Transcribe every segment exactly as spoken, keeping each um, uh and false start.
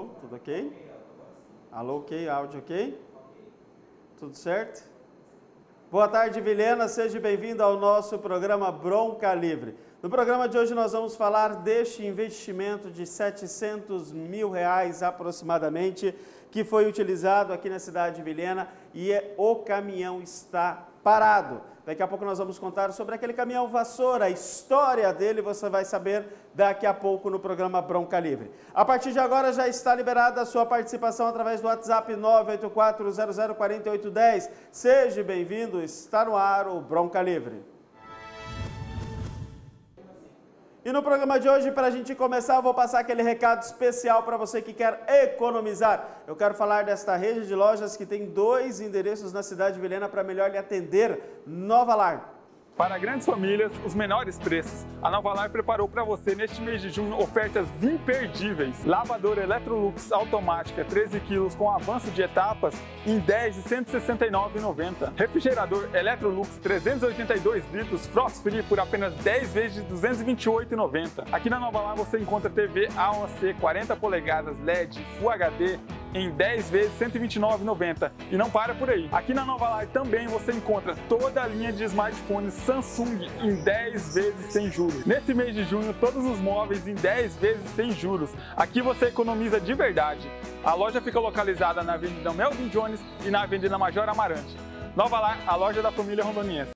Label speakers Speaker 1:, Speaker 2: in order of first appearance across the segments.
Speaker 1: Tudo ok? Alô, ok? Áudio ok? Tudo certo? Boa tarde, Vilhena. Seja bem-vindo ao nosso programa Bronca Livre. No programa de hoje nós vamos falar deste investimento de setecentos mil reais aproximadamente que foi utilizado aqui na cidade de Vilhena e o caminhão está parado. Daqui a pouco nós vamos contar sobre aquele caminhão vassoura, a história dele você vai saber daqui a pouco no programa Bronca Livre. A partir de agora já está liberada a sua participação através do WhatsApp nove oito quatro zero zero quatro oito um zero. Seja bem-vindo, está no ar o Bronca Livre. E no programa de hoje, para a gente começar, eu vou passar aquele recado especial para você que quer economizar. Eu quero falar desta rede de lojas que tem dois endereços na cidade de Vilhena para melhor lhe atender. Nova Lar.
Speaker 2: Para grandes famílias, os menores preços. A Nova Lar preparou para você neste mês de junho ofertas imperdíveis. Lavadora Electrolux automática treze quilos com avanço de etapas em dez de cento e sessenta e nove reais e noventa centavos. Refrigerador Electrolux trezentos e oitenta e dois litros Frost Free por apenas dez vezes de duzentos e vinte e oito reais e noventa centavos. Aqui na Nova Lar você encontra T V A O C quarenta polegadas L E D Full H D em dez vezes cento e vinte e nove reais e noventa centavos. E não para por aí. Aqui na Nova Lar também você encontra toda a linha de smartphones Samsung em dez vezes sem juros. Nesse mês de junho, todos os móveis em dez vezes sem juros. Aqui você economiza de verdade. A loja fica localizada na Avenida Melvin Jones e na Avenida Major Amarante. Nova Lar, a loja da família rondoniense.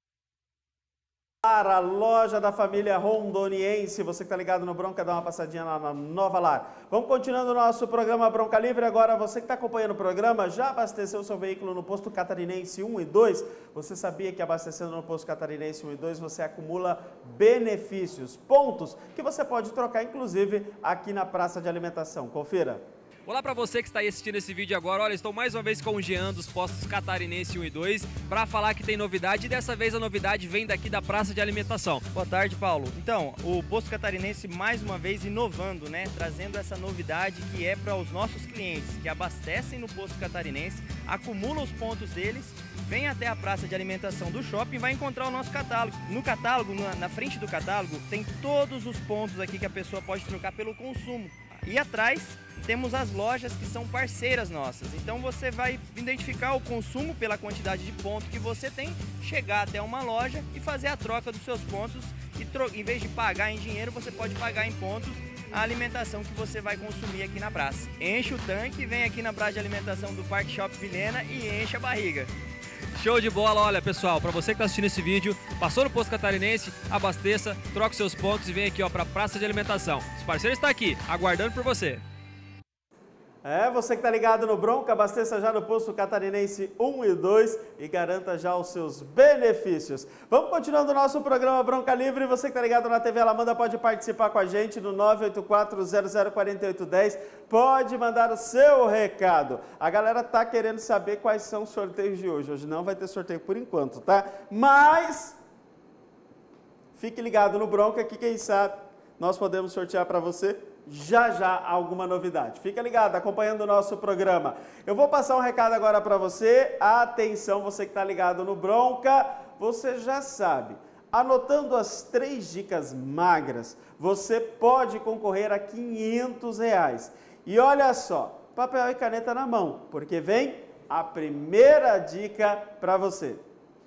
Speaker 1: A loja da família rondoniense, você que está ligado no Bronca, dá uma passadinha lá na Nova Lar. Vamos continuando o nosso programa Bronca Livre. Agora, você que está acompanhando o programa, já abasteceu seu veículo no posto Catarinense um e dois? Você sabia que abastecendo no posto Catarinense um e dois você acumula benefícios, pontos que você pode trocar, inclusive, aqui na praça de alimentação. Confira.
Speaker 3: Olá para você que está aí assistindo esse vídeo agora. Olha, estou mais uma vez com o Jean dos postos Catarinense um e dois para falar que tem novidade e dessa vez a novidade vem daqui da praça de alimentação.
Speaker 4: Boa tarde, Paulo. Então, o posto Catarinense mais uma vez inovando, né? Trazendo essa novidade que é para os nossos clientes que abastecem no posto Catarinense, acumulam os pontos deles, vem até a praça de alimentação do shopping e vai encontrar o nosso catálogo. No catálogo, na, na frente do catálogo, tem todos os pontos aqui que a pessoa pode trocar pelo consumo. E atrás temos as lojas que são parceiras nossas. Então você vai identificar o consumo pela quantidade de pontos que você tem, chegar até uma loja e fazer a troca dos seus pontos e em vez de pagar em dinheiro, você pode pagar em pontos a alimentação que você vai consumir aqui na praça. Enche o tanque, vem aqui na praça de alimentação do Parque Shopping Vilhena e enche a barriga.
Speaker 3: Show de bola, olha pessoal, para você que está assistindo esse vídeo, passou no posto Catarinense, abasteça, troque seus pontos e vem aqui para a praça de alimentação. Os parceiros estão aqui, aguardando por você.
Speaker 1: É, você que está ligado no Bronca, abasteça já no posto Catarinense um e dois e garanta já os seus benefícios. Vamos continuando o nosso programa Bronca Livre. Você que está ligado na T V Alamanda pode participar com a gente no nove oito quatro zero zero quatro oito um zero. Pode mandar o seu recado. A galera tá querendo saber quais são os sorteios de hoje. Hoje não vai ter sorteio por enquanto, tá? Mas fique ligado no Bronca que quem sabe nós podemos sortear para você já já alguma novidade. Fica ligado, acompanhando o nosso programa. Eu vou passar um recado agora para você. Atenção, você que está ligado no Bronca, você já sabe. Anotando as três dicas magras, você pode concorrer a quinhentos reais. E olha só, papel e caneta na mão, porque vem a primeira dica para você.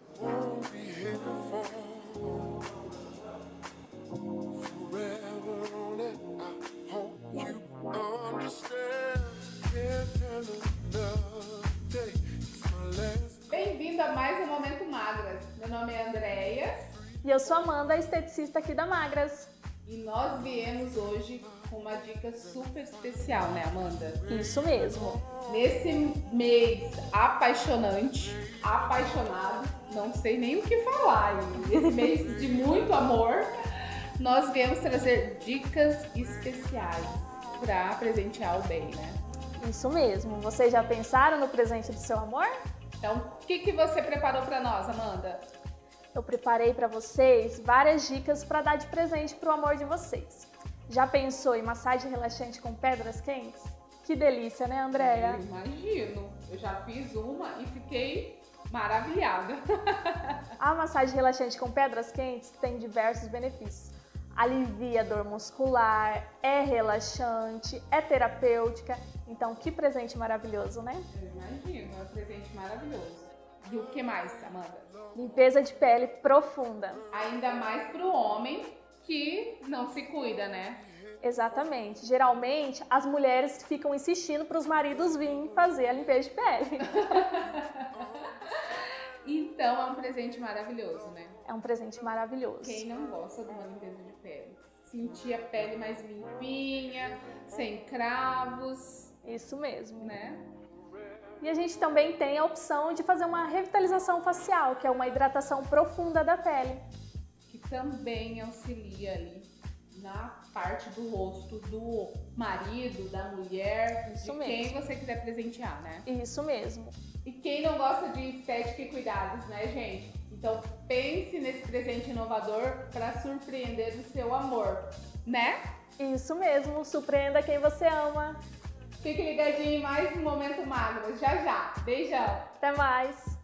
Speaker 5: Bem-vindo a mais um Momento Magras. Meu nome é Andréia.
Speaker 6: E eu sou Amanda, esteticista aqui da Magras.
Speaker 5: E nós viemos hoje com uma dica super especial, né, Amanda?
Speaker 6: Isso mesmo.
Speaker 5: Nesse mês apaixonante, apaixonado, não sei nem o que falar, nesse mês de muito amor, nós viemos trazer dicas especiais para presentear o bem, né?
Speaker 6: Isso mesmo. Vocês já pensaram no presente do seu amor?
Speaker 5: Então, o que, que você preparou para nós, Amanda?
Speaker 6: Eu preparei para vocês várias dicas para dar de presente para o amor de vocês. Já pensou em massagem relaxante com pedras quentes? Que delícia, né, Andréia?
Speaker 5: Eu imagino. Eu já fiz uma e fiquei maravilhada.
Speaker 6: A massagem relaxante com pedras quentes tem diversos benefícios. alivia a dor muscular, é relaxante, é terapêutica. Então, que presente maravilhoso, né?
Speaker 5: Eu imagino, é um presente maravilhoso. E o que mais, Amanda?
Speaker 6: Limpeza de pele profunda.
Speaker 5: Ainda mais para o homem que não se cuida, né?
Speaker 6: Exatamente. Geralmente, as mulheres ficam insistindo para os maridos virem fazer a limpeza de pele.
Speaker 5: Então, é um presente maravilhoso, né?
Speaker 6: É um presente maravilhoso.
Speaker 5: Quem não gosta de uma limpeza de pele? Sentir a pele mais limpinha, sem cravos.
Speaker 6: Isso mesmo.
Speaker 5: Né?
Speaker 6: E a gente também tem a opção de fazer uma revitalização facial, que é uma hidratação profunda da pele.
Speaker 5: Que também auxilia ali na parte do rosto do marido, da mulher,
Speaker 6: Isso
Speaker 5: de
Speaker 6: mesmo.
Speaker 5: quem você quiser presentear, né?
Speaker 6: Isso mesmo.
Speaker 5: E quem não gosta de estética e cuidados, né, gente? Então pense nesse presente inovador para surpreender o seu amor, né?
Speaker 6: Isso mesmo, surpreenda quem você ama.
Speaker 5: Fique ligadinho em mais um Momento Magro, já já. Beijão!
Speaker 6: Até mais!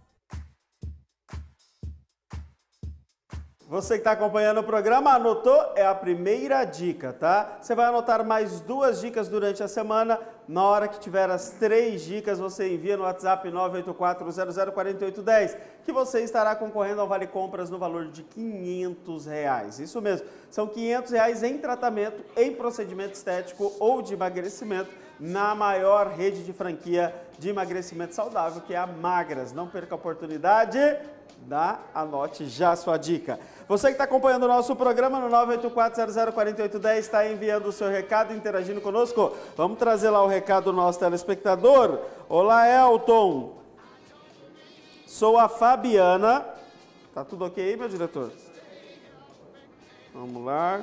Speaker 1: Você que está acompanhando o programa, anotou? É a primeira dica, tá? Você vai anotar mais duas dicas durante a semana. Na hora que tiver as três dicas, você envia no WhatsApp nove oito quatro zero zero quatro oito um zero, que você estará concorrendo ao Vale Compras no valor de quinhentos reais. Isso mesmo, são quinhentos reais em tratamento, em procedimento estético ou de emagrecimento na maior rede de franquia de emagrecimento saudável, que é a Magras. Não perca a oportunidade. Dá, anote já a sua dica. Você que está acompanhando o nosso programa no nove oito quatro zero zero quatro oito um zero, está enviando o seu recado, interagindo conosco. Vamos trazer lá o recado do nosso telespectador. Olá, Elton. Sou a Fabiana. Tá tudo ok aí, meu diretor? Vamos lá.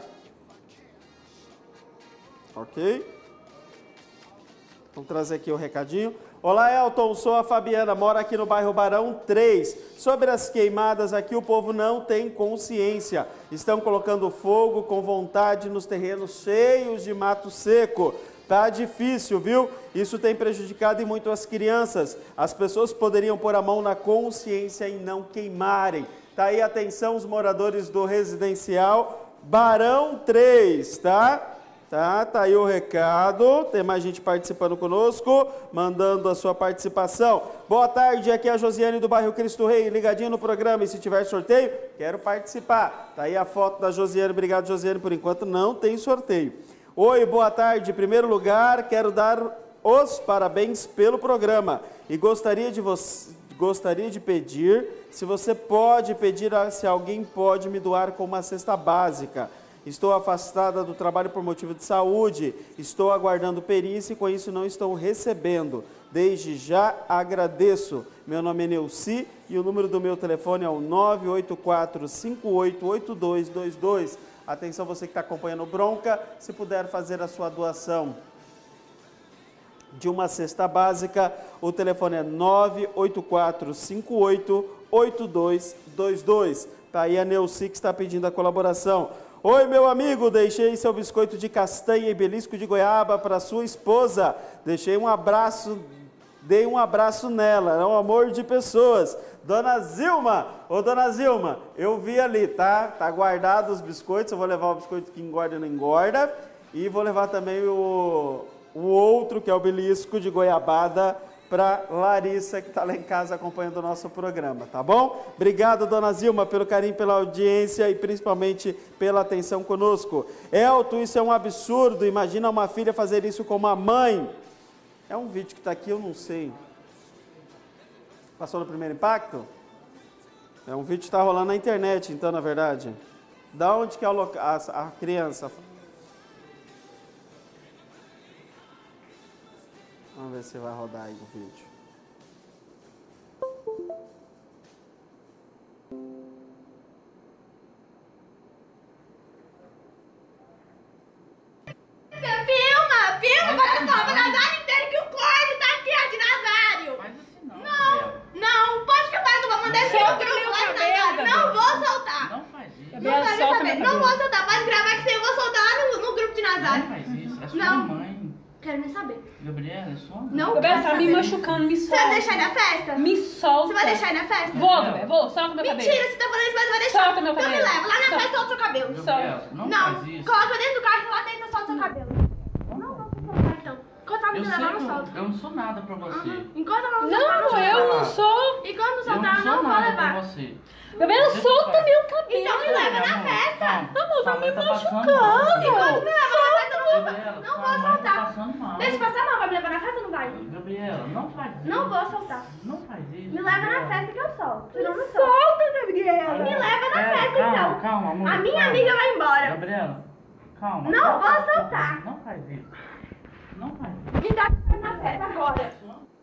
Speaker 1: Ok. Vamos trazer aqui o recadinho. Olá, Elton, sou a Fabiana, moro aqui no bairro Barão três. Sobre as queimadas aqui, o povo não tem consciência. Estão colocando fogo com vontade nos terrenos cheios de mato seco. Tá difícil, viu? Isso tem prejudicado e muito as crianças. As pessoas poderiam pôr a mão na consciência e não queimarem. Tá aí, atenção, os moradores do residencial Barão três, tá? Tá, tá aí o recado, tem mais gente participando conosco, mandando a sua participação. Boa tarde, aqui é a Josiane do bairro Cristo Rei, ligadinho no programa, e se tiver sorteio, quero participar. Tá aí a foto da Josiane, obrigado Josiane, por enquanto não tem sorteio. Oi, boa tarde, em primeiro lugar, quero dar os parabéns pelo programa e gostaria de, você, gostaria de pedir, se você pode pedir, se alguém pode me doar com uma cesta básica. Estou afastada do trabalho por motivo de saúde, estou aguardando perícia e com isso não estou recebendo. Desde já agradeço. Meu nome é Neuci e o número do meu telefone é o nove oito quatro cinco oito oito dois dois dois. Atenção você que está acompanhando o Bronca, se puder fazer a sua doação de uma cesta básica, o telefone é nove oito quatro cinco oito oito dois dois dois. Tá aí a Neuci que está pedindo a colaboração. Oi, meu amigo, deixei seu biscoito de castanha e belisco de goiaba para sua esposa. Deixei um abraço, dei um abraço nela, é um amor de pessoas. Dona Zilma, ô Dona Zilma, eu vi ali, tá? Tá guardado os biscoitos, eu vou levar o biscoito que engorda e não engorda. E vou levar também o, o outro, que é o belisco de goiabada, para Larissa, que está lá em casa acompanhando o nosso programa, tá bom? Obrigado, Dona Zilma, pelo carinho, pela audiência e principalmente pela atenção conosco. Elton, isso é um absurdo, imagina uma filha fazer isso com uma mãe. É um vídeo que está aqui, eu não sei. Passou no primeiro impacto? É um vídeo que está rolando na internet, então, na verdade. Da onde que é o a, a criança? Vamos ver se vai rodar aí o vídeo.
Speaker 7: Filma, filma, bota a foto na Nazário inteiro que o corte tá aqui, ó, de Nazário.
Speaker 8: Faz assim não.
Speaker 7: Não, não, pode ficar, eu vou mandar esse
Speaker 8: Solta
Speaker 7: grupo
Speaker 8: meu
Speaker 7: lá de
Speaker 8: cabelo,
Speaker 7: Nazário. Não
Speaker 8: Gabriel.
Speaker 7: vou soltar.
Speaker 8: Não faz isso.
Speaker 7: Não
Speaker 8: Gabriel,
Speaker 7: quero
Speaker 8: solta
Speaker 7: saber,
Speaker 8: meu
Speaker 7: não vou
Speaker 8: cabelo.
Speaker 7: soltar. Pode gravar que eu vou soltar no, no grupo de
Speaker 8: Não
Speaker 7: Nazário.
Speaker 8: faz isso, é sua
Speaker 7: Não.
Speaker 8: mãe.
Speaker 7: Quero nem saber.
Speaker 8: Gabriela, é sua mãe.
Speaker 7: Não
Speaker 9: Gabriel,
Speaker 7: quero
Speaker 9: tá me
Speaker 7: saber.
Speaker 9: machucando, me
Speaker 7: Você
Speaker 9: solta.
Speaker 7: vai deixar ir na festa?
Speaker 9: Me solta.
Speaker 7: Você vai deixar ir na festa?
Speaker 9: Vou, Gabriel, vou. Solta meu cabelo.
Speaker 7: Mentira, você tá falando isso, mas não vai deixar.
Speaker 9: Solta meu
Speaker 7: Então me
Speaker 9: cabelo.
Speaker 7: leva. Lá na
Speaker 9: Solta.
Speaker 7: festa eu seu cabelo.
Speaker 8: Gabriela, não,
Speaker 7: Não,
Speaker 8: faz isso.
Speaker 7: coloca dentro do carro e lá dentro solta seu cabelo. Não vou soltar então. Enquanto ela me
Speaker 8: Eu sei
Speaker 7: levar,
Speaker 8: que
Speaker 7: não
Speaker 8: eu,
Speaker 7: solta.
Speaker 8: eu não sou nada pra você.
Speaker 7: Uhum. Enquanto ela não
Speaker 9: Não,
Speaker 7: soltar, não
Speaker 9: eu
Speaker 7: solta.
Speaker 9: não sou.
Speaker 7: E quando
Speaker 8: Eu
Speaker 7: soltar,
Speaker 8: não
Speaker 7: não
Speaker 8: sou
Speaker 7: vou
Speaker 8: nada pra
Speaker 7: levar.
Speaker 8: você.
Speaker 9: Gabriela,
Speaker 8: Deixa eu
Speaker 9: solta
Speaker 8: falar.
Speaker 9: meu cabelo.
Speaker 7: Então me leva na
Speaker 8: Amor,
Speaker 7: festa.
Speaker 8: calma.
Speaker 9: Amor, vai
Speaker 8: Sua
Speaker 9: me
Speaker 8: mãe tá passando
Speaker 9: machucar.
Speaker 8: mal.
Speaker 7: Enquanto me levar na festa, eu não vou.
Speaker 8: Gabriela,
Speaker 7: Não
Speaker 8: sua
Speaker 7: vou
Speaker 8: mãe tá
Speaker 7: soltar.
Speaker 8: passando mal.
Speaker 7: Deixa eu passar mal, vai me levar na festa ou não vai?
Speaker 8: Gabriela, não faz isso.
Speaker 7: Não vou soltar.
Speaker 8: Não faz isso.
Speaker 7: Me leva na
Speaker 8: Gabriela.
Speaker 7: festa que eu solto. Senão não solto.
Speaker 9: Solta, Gabriela.
Speaker 7: Me leva na
Speaker 8: Pera,
Speaker 7: festa
Speaker 8: calma,
Speaker 7: então.
Speaker 8: calma, amor.
Speaker 7: A minha
Speaker 8: calma.
Speaker 7: amiga vai embora.
Speaker 8: Gabriela, calma.
Speaker 7: Não
Speaker 8: calma.
Speaker 7: vou soltar.
Speaker 8: Não faz isso. Não faz isso.
Speaker 7: Me dá na festa agora.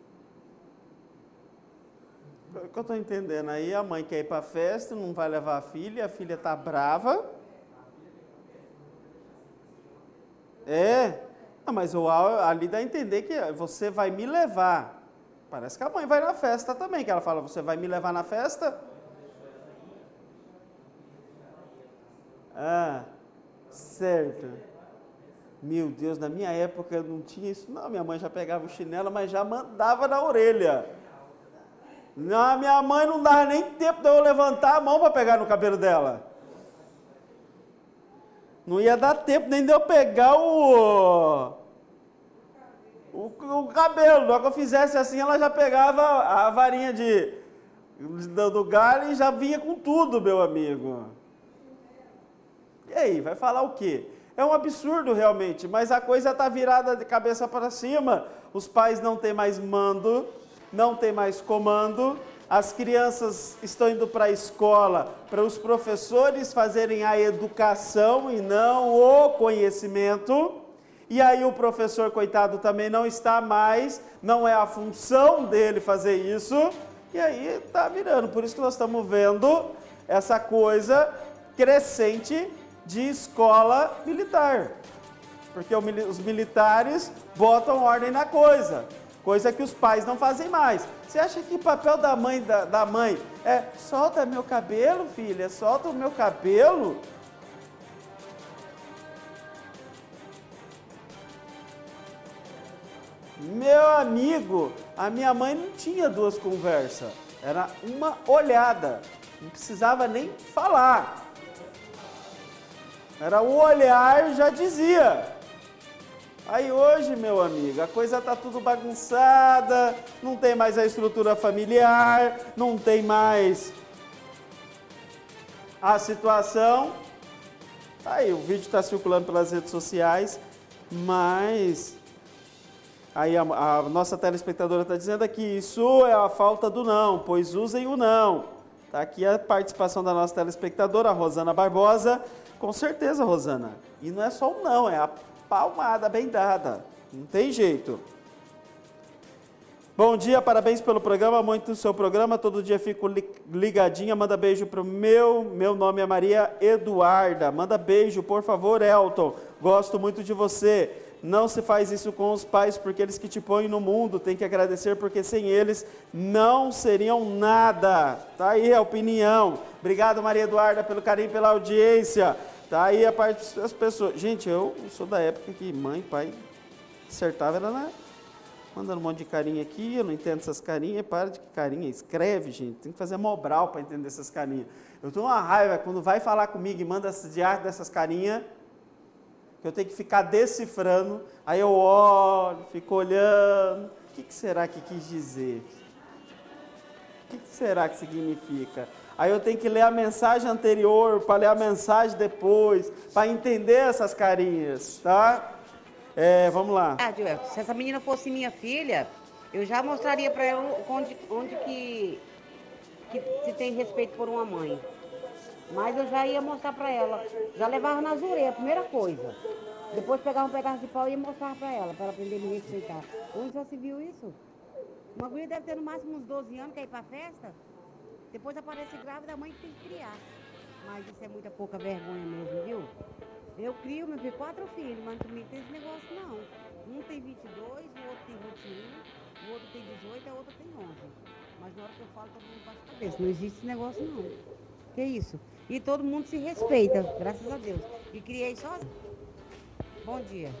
Speaker 1: O que eu tô entendendo aí, a mãe quer ir pra festa, não vai levar a filha, a filha tá brava. É, ah, mas o ali dá a entender que você vai me levar. Parece que a mãe vai na festa também, que ela fala, você vai me levar na festa? Ah, certo. Meu Deus, na minha época não tinha isso não, minha mãe já pegava o chinelo, mas já mandava na orelha. Na minha mãe não dava nem tempo de eu levantar a mão para pegar no cabelo dela. Não ia dar tempo nem de eu pegar o, o, o cabelo. Na hora que eu fizesse assim, ela já pegava a varinha de, do, do galho e já vinha com tudo, meu amigo. E aí, vai falar o quê? É um absurdo realmente, mas a coisa está virada de cabeça para cima. Os pais não têm mais mando, não tem mais comando, as crianças estão indo para a escola para os professores fazerem a educação e não o conhecimento, e aí o professor, coitado, também não está mais, não é a função dele fazer isso, e aí está virando, por isso que nós estamos vendo essa coisa crescente de escola militar, porque os militares botam ordem na coisa, coisa que os pais não fazem mais. Você acha que o papel da mãe, da, da mãe é solta meu cabelo, filha, solta o meu cabelo? Meu amigo, a minha mãe não tinha duas conversas, era uma olhada, não precisava nem falar. Era o olhar, já dizia. Aí hoje, meu amigo, a coisa tá tudo bagunçada, não tem mais a estrutura familiar, não tem mais a situação. Aí o vídeo está circulando pelas redes sociais, mas aí a, a nossa telespectadora está dizendo aqui, isso é a falta do não, pois usem o não. Tá aqui a participação da nossa telespectadora, a Rosana Barbosa. Com certeza, Rosana. E não é só um não, é a palmada bem dada. Não tem jeito. Bom dia, parabéns pelo programa, muito do seu programa. Todo dia fico ligadinha. Manda beijo pro meu. Meu nome é Maria Eduarda. Manda beijo, por favor, Elton. Gosto muito de você. Não se faz isso com os pais, porque eles que te põem no mundo. Tem que agradecer, porque sem eles não seriam nada. Tá aí a opinião. Obrigado, Maria Eduarda, pelo carinho, pela audiência. Tá aí a parte das pessoas. Gente, eu sou da época que mãe e pai acertava, era na... mandando um monte de carinha aqui, eu não entendo essas carinhas, para de que carinha, escreve, gente, tem que fazer mobral para entender essas carinhas. Eu tenho uma raiva quando vai falar comigo e manda de arte dessas carinhas, que eu tenho que ficar decifrando, aí eu olho, fico olhando, o que, que será que quis dizer? O que, que será que significa? Aí eu tenho que ler a mensagem anterior, para ler a mensagem depois, para entender essas carinhas, tá? É, vamos lá.
Speaker 10: Ah, Joel, se essa menina fosse minha filha, eu já mostraria para ela onde, onde que, que se tem respeito por uma mãe. Mas eu já ia mostrar para ela. Já levava na zureia, a primeira coisa. Depois pegava um pedaço de pau e ia mostrar para ela, para ela aprender a me respeitar. Onde já se viu isso? Uma guria deve ter no máximo uns doze anos, quer ir para festa. Depois aparece grávida, a mãe tem que criar. Mas isso é muita pouca vergonha mesmo, viu? Eu crio, meu filho, quatro filhos, mas comigo tem esse negócio não. Um tem vinte e dois, o outro tem vinte e um, o outro tem dezoito, a outra tem onze. Mas na hora que eu falo, todo mundo bate a cabeça. Não existe esse negócio não. Que isso? E todo mundo se respeita, graças a Deus. E criei sozinho. Bom dia.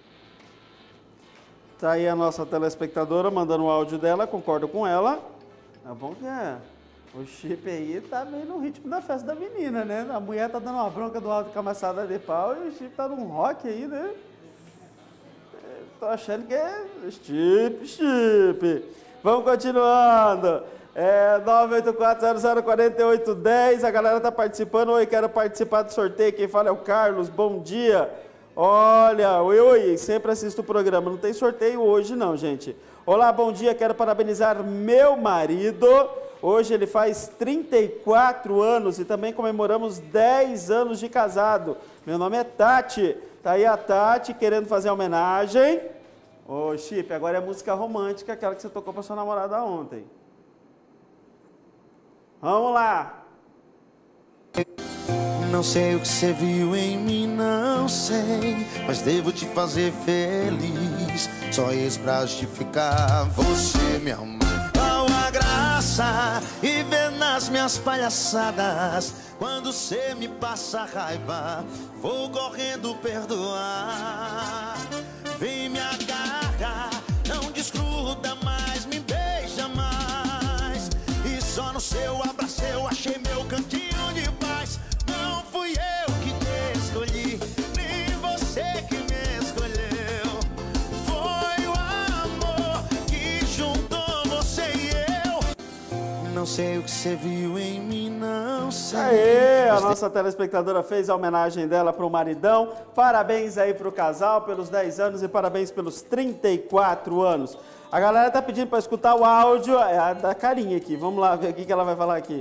Speaker 1: Tá aí a nossa telespectadora mandando o áudio dela, concordo com ela. É bom que é. O Chip aí tá meio no ritmo da festa da menina, né? A mulher tá dando uma bronca do alto com a amassada de pau e o Chip tá num rock aí, né? Tô achando que é Chip, Chip. Vamos continuando. É nove oito quatro zero zero quatro oito um zero. A galera tá participando. Oi, quero participar do sorteio. Quem fala é o Carlos. Bom dia. Olha, oi, oi. Sempre assisto o programa. Não tem sorteio hoje, não, gente. Olá, bom dia. Quero parabenizar meu marido. Hoje ele faz trinta e quatro anos e também comemoramos dez anos de casado. Meu nome é Tati. Tá aí a Tati querendo fazer a homenagem. Ô, Chip, agora é música romântica, aquela que você tocou pra sua namorada ontem. Vamos lá.
Speaker 9: Não sei o que você viu em mim, não sei, mas devo te fazer feliz. Só isso pra justificar você me amar. Qual a graça e ver nas minhas palhaçadas. Quando você me passa raiva, vou correndo perdoar. Vem me agarra, não desgruda mais, me beija mais. E só no seu abraço eu achei meu cantinho de paz. Não fui eu que te escolhi, nem você que me escolheu. Foi o amor que juntou você e eu. Não sei o que você viu em mim, não sei.
Speaker 1: Aê, a nossa telespectadora fez a homenagem dela pro maridão. Parabéns aí pro casal pelos dez anos e parabéns pelos trinta e quatro anos. A galera tá pedindo para escutar o áudio é a da Carinha aqui. Vamos lá ver o que ela vai falar aqui.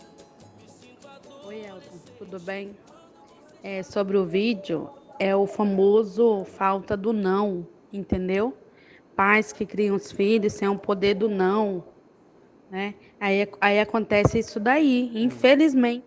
Speaker 11: Oi, Elton, tudo bem? É, sobre o vídeo, é o famoso falta do não, entendeu? Pais que criam os filhos sem o poder do não, né? Aí, aí acontece isso daí, infelizmente.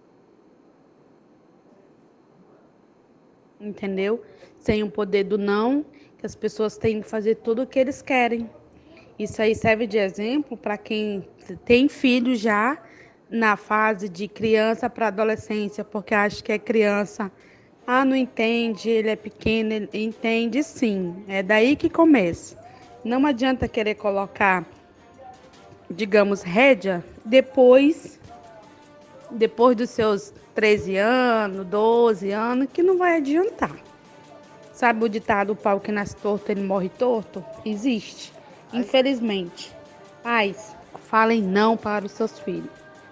Speaker 11: Entendeu? Sem o poder do não, que as pessoas têm que fazer tudo o que eles querem. Isso aí serve de exemplo para quem tem filho já na fase de criança para adolescência, porque acha que é criança. Ah, não entende, ele é pequeno, ele entende sim. É daí que começa. Não adianta querer colocar, digamos, rédea depois, depois dos seus treze anos, doze anos, que não vai adiantar. Sabe o ditado, o pau que nasce torto, ele morre torto? Existe. Infelizmente. Pais, falem não para os seus filhos.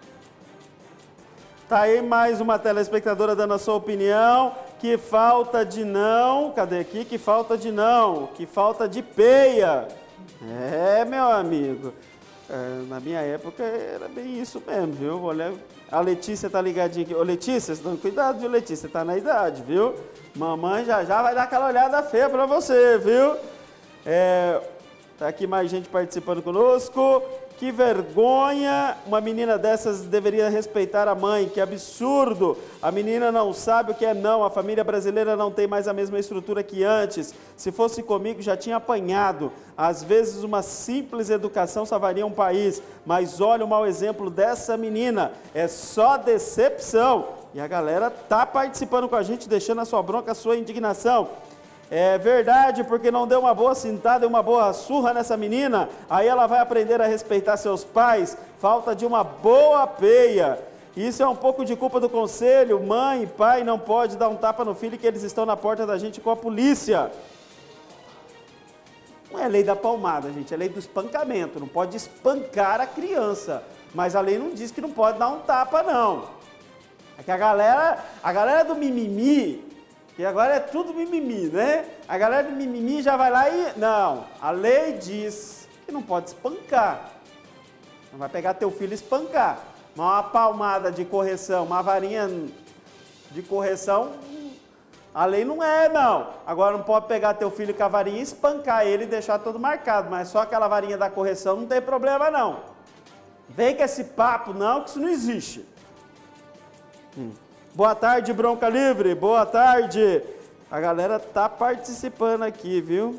Speaker 1: Tá aí mais uma telespectadora dando a sua opinião. Que falta de não. Cadê aqui? Que falta de não. Que falta de peia. É, meu amigo. É, na minha época era bem isso mesmo, viu? Olha, a Letícia tá ligadinha aqui. Ô, Letícia, cuidado, viu, Letícia? Tá na idade, viu? Mamãe já já vai dar aquela olhada feia pra você, viu? É, tá aqui mais gente participando conosco. Que vergonha, uma menina dessas deveria respeitar a mãe, que absurdo. A menina não sabe o que é não, a família brasileira não tem mais a mesma estrutura que antes. Se fosse comigo já tinha apanhado. Às vezes uma simples educação salvaria um país, mas olha o mau exemplo dessa menina, é só decepção. E a galera tá participando com a gente, deixando a sua bronca, a sua indignação. É verdade, porque não deu uma boa cintada e uma boa surra nessa menina, aí ela vai aprender a respeitar seus pais, falta de uma boa peia. Isso é um pouco de culpa do conselho, mãe, pai, não pode dar um tapa no filho que eles estão na porta da gente com a polícia. Não é lei da palmada, gente, é lei do espancamento, não pode espancar a criança, mas a lei não diz que não pode dar um tapa, não. É que a galera, a galera do mimimi, que agora é tudo mimimi, né? A galera do mimimi já vai lá e... Não, a lei diz que não pode espancar. Não vai pegar teu filho e espancar. Mas uma palmada de correção, uma varinha de correção, a lei não é, não. Agora não pode pegar teu filho com a varinha e espancar ele e deixar todo marcado. Mas só aquela varinha da correção não tem problema, não. Vem com esse papo, não, que isso não existe. Hum. Boa tarde, Bronca Livre. Boa tarde. A galera tá participando aqui, viu?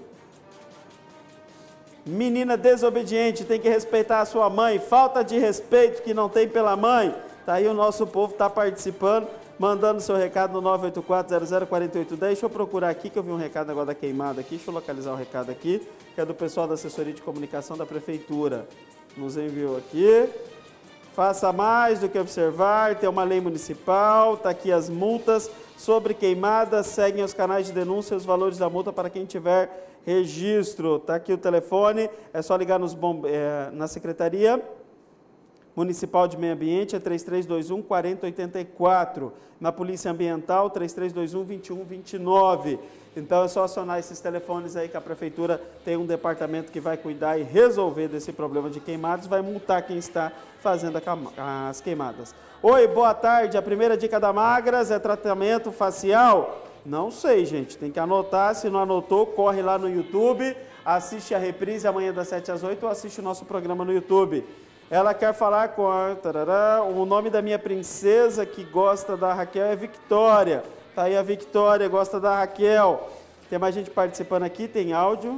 Speaker 1: Menina desobediente, tem que respeitar a sua mãe. Falta de respeito que não tem pela mãe. Tá aí o nosso povo tá participando, mandando seu recado no nove oito quatro zero zero quatro oito um zero. Deixa eu procurar aqui, que eu vi um recado agora da queimada aqui. Deixa eu localizar o recado aqui, que é do pessoal da assessoria de comunicação da prefeitura. Nos enviou aqui. Faça mais do que observar, tem uma lei municipal, está aqui as multas sobre queimadas, seguem os canais de denúncia, os valores da multa para quem tiver registro. Está aqui o telefone, é só ligar nos bombe... é, na Secretaria Municipal de Meio Ambiente, é três três dois um, quatro zero oito quatro. Na Polícia Ambiental, três três dois um, dois um dois nove. Então é só acionar esses telefones aí que a Prefeitura tem um departamento que vai cuidar e resolver desse problema de queimadas, vai multar quem está fazendo as queimadas. Oi, boa tarde. A primeira dica da Magras é tratamento facial? Não sei, gente. Tem que anotar. Se não anotou, corre lá no YouTube, assiste a reprise amanhã das sete às oito ou assiste o nosso programa no YouTube. Ela quer falar com a... Tarará, o nome da minha princesa que gosta da Raquel é Victória. Tá aí a Victória, gosta da Raquel. Tem mais gente participando aqui, tem áudio.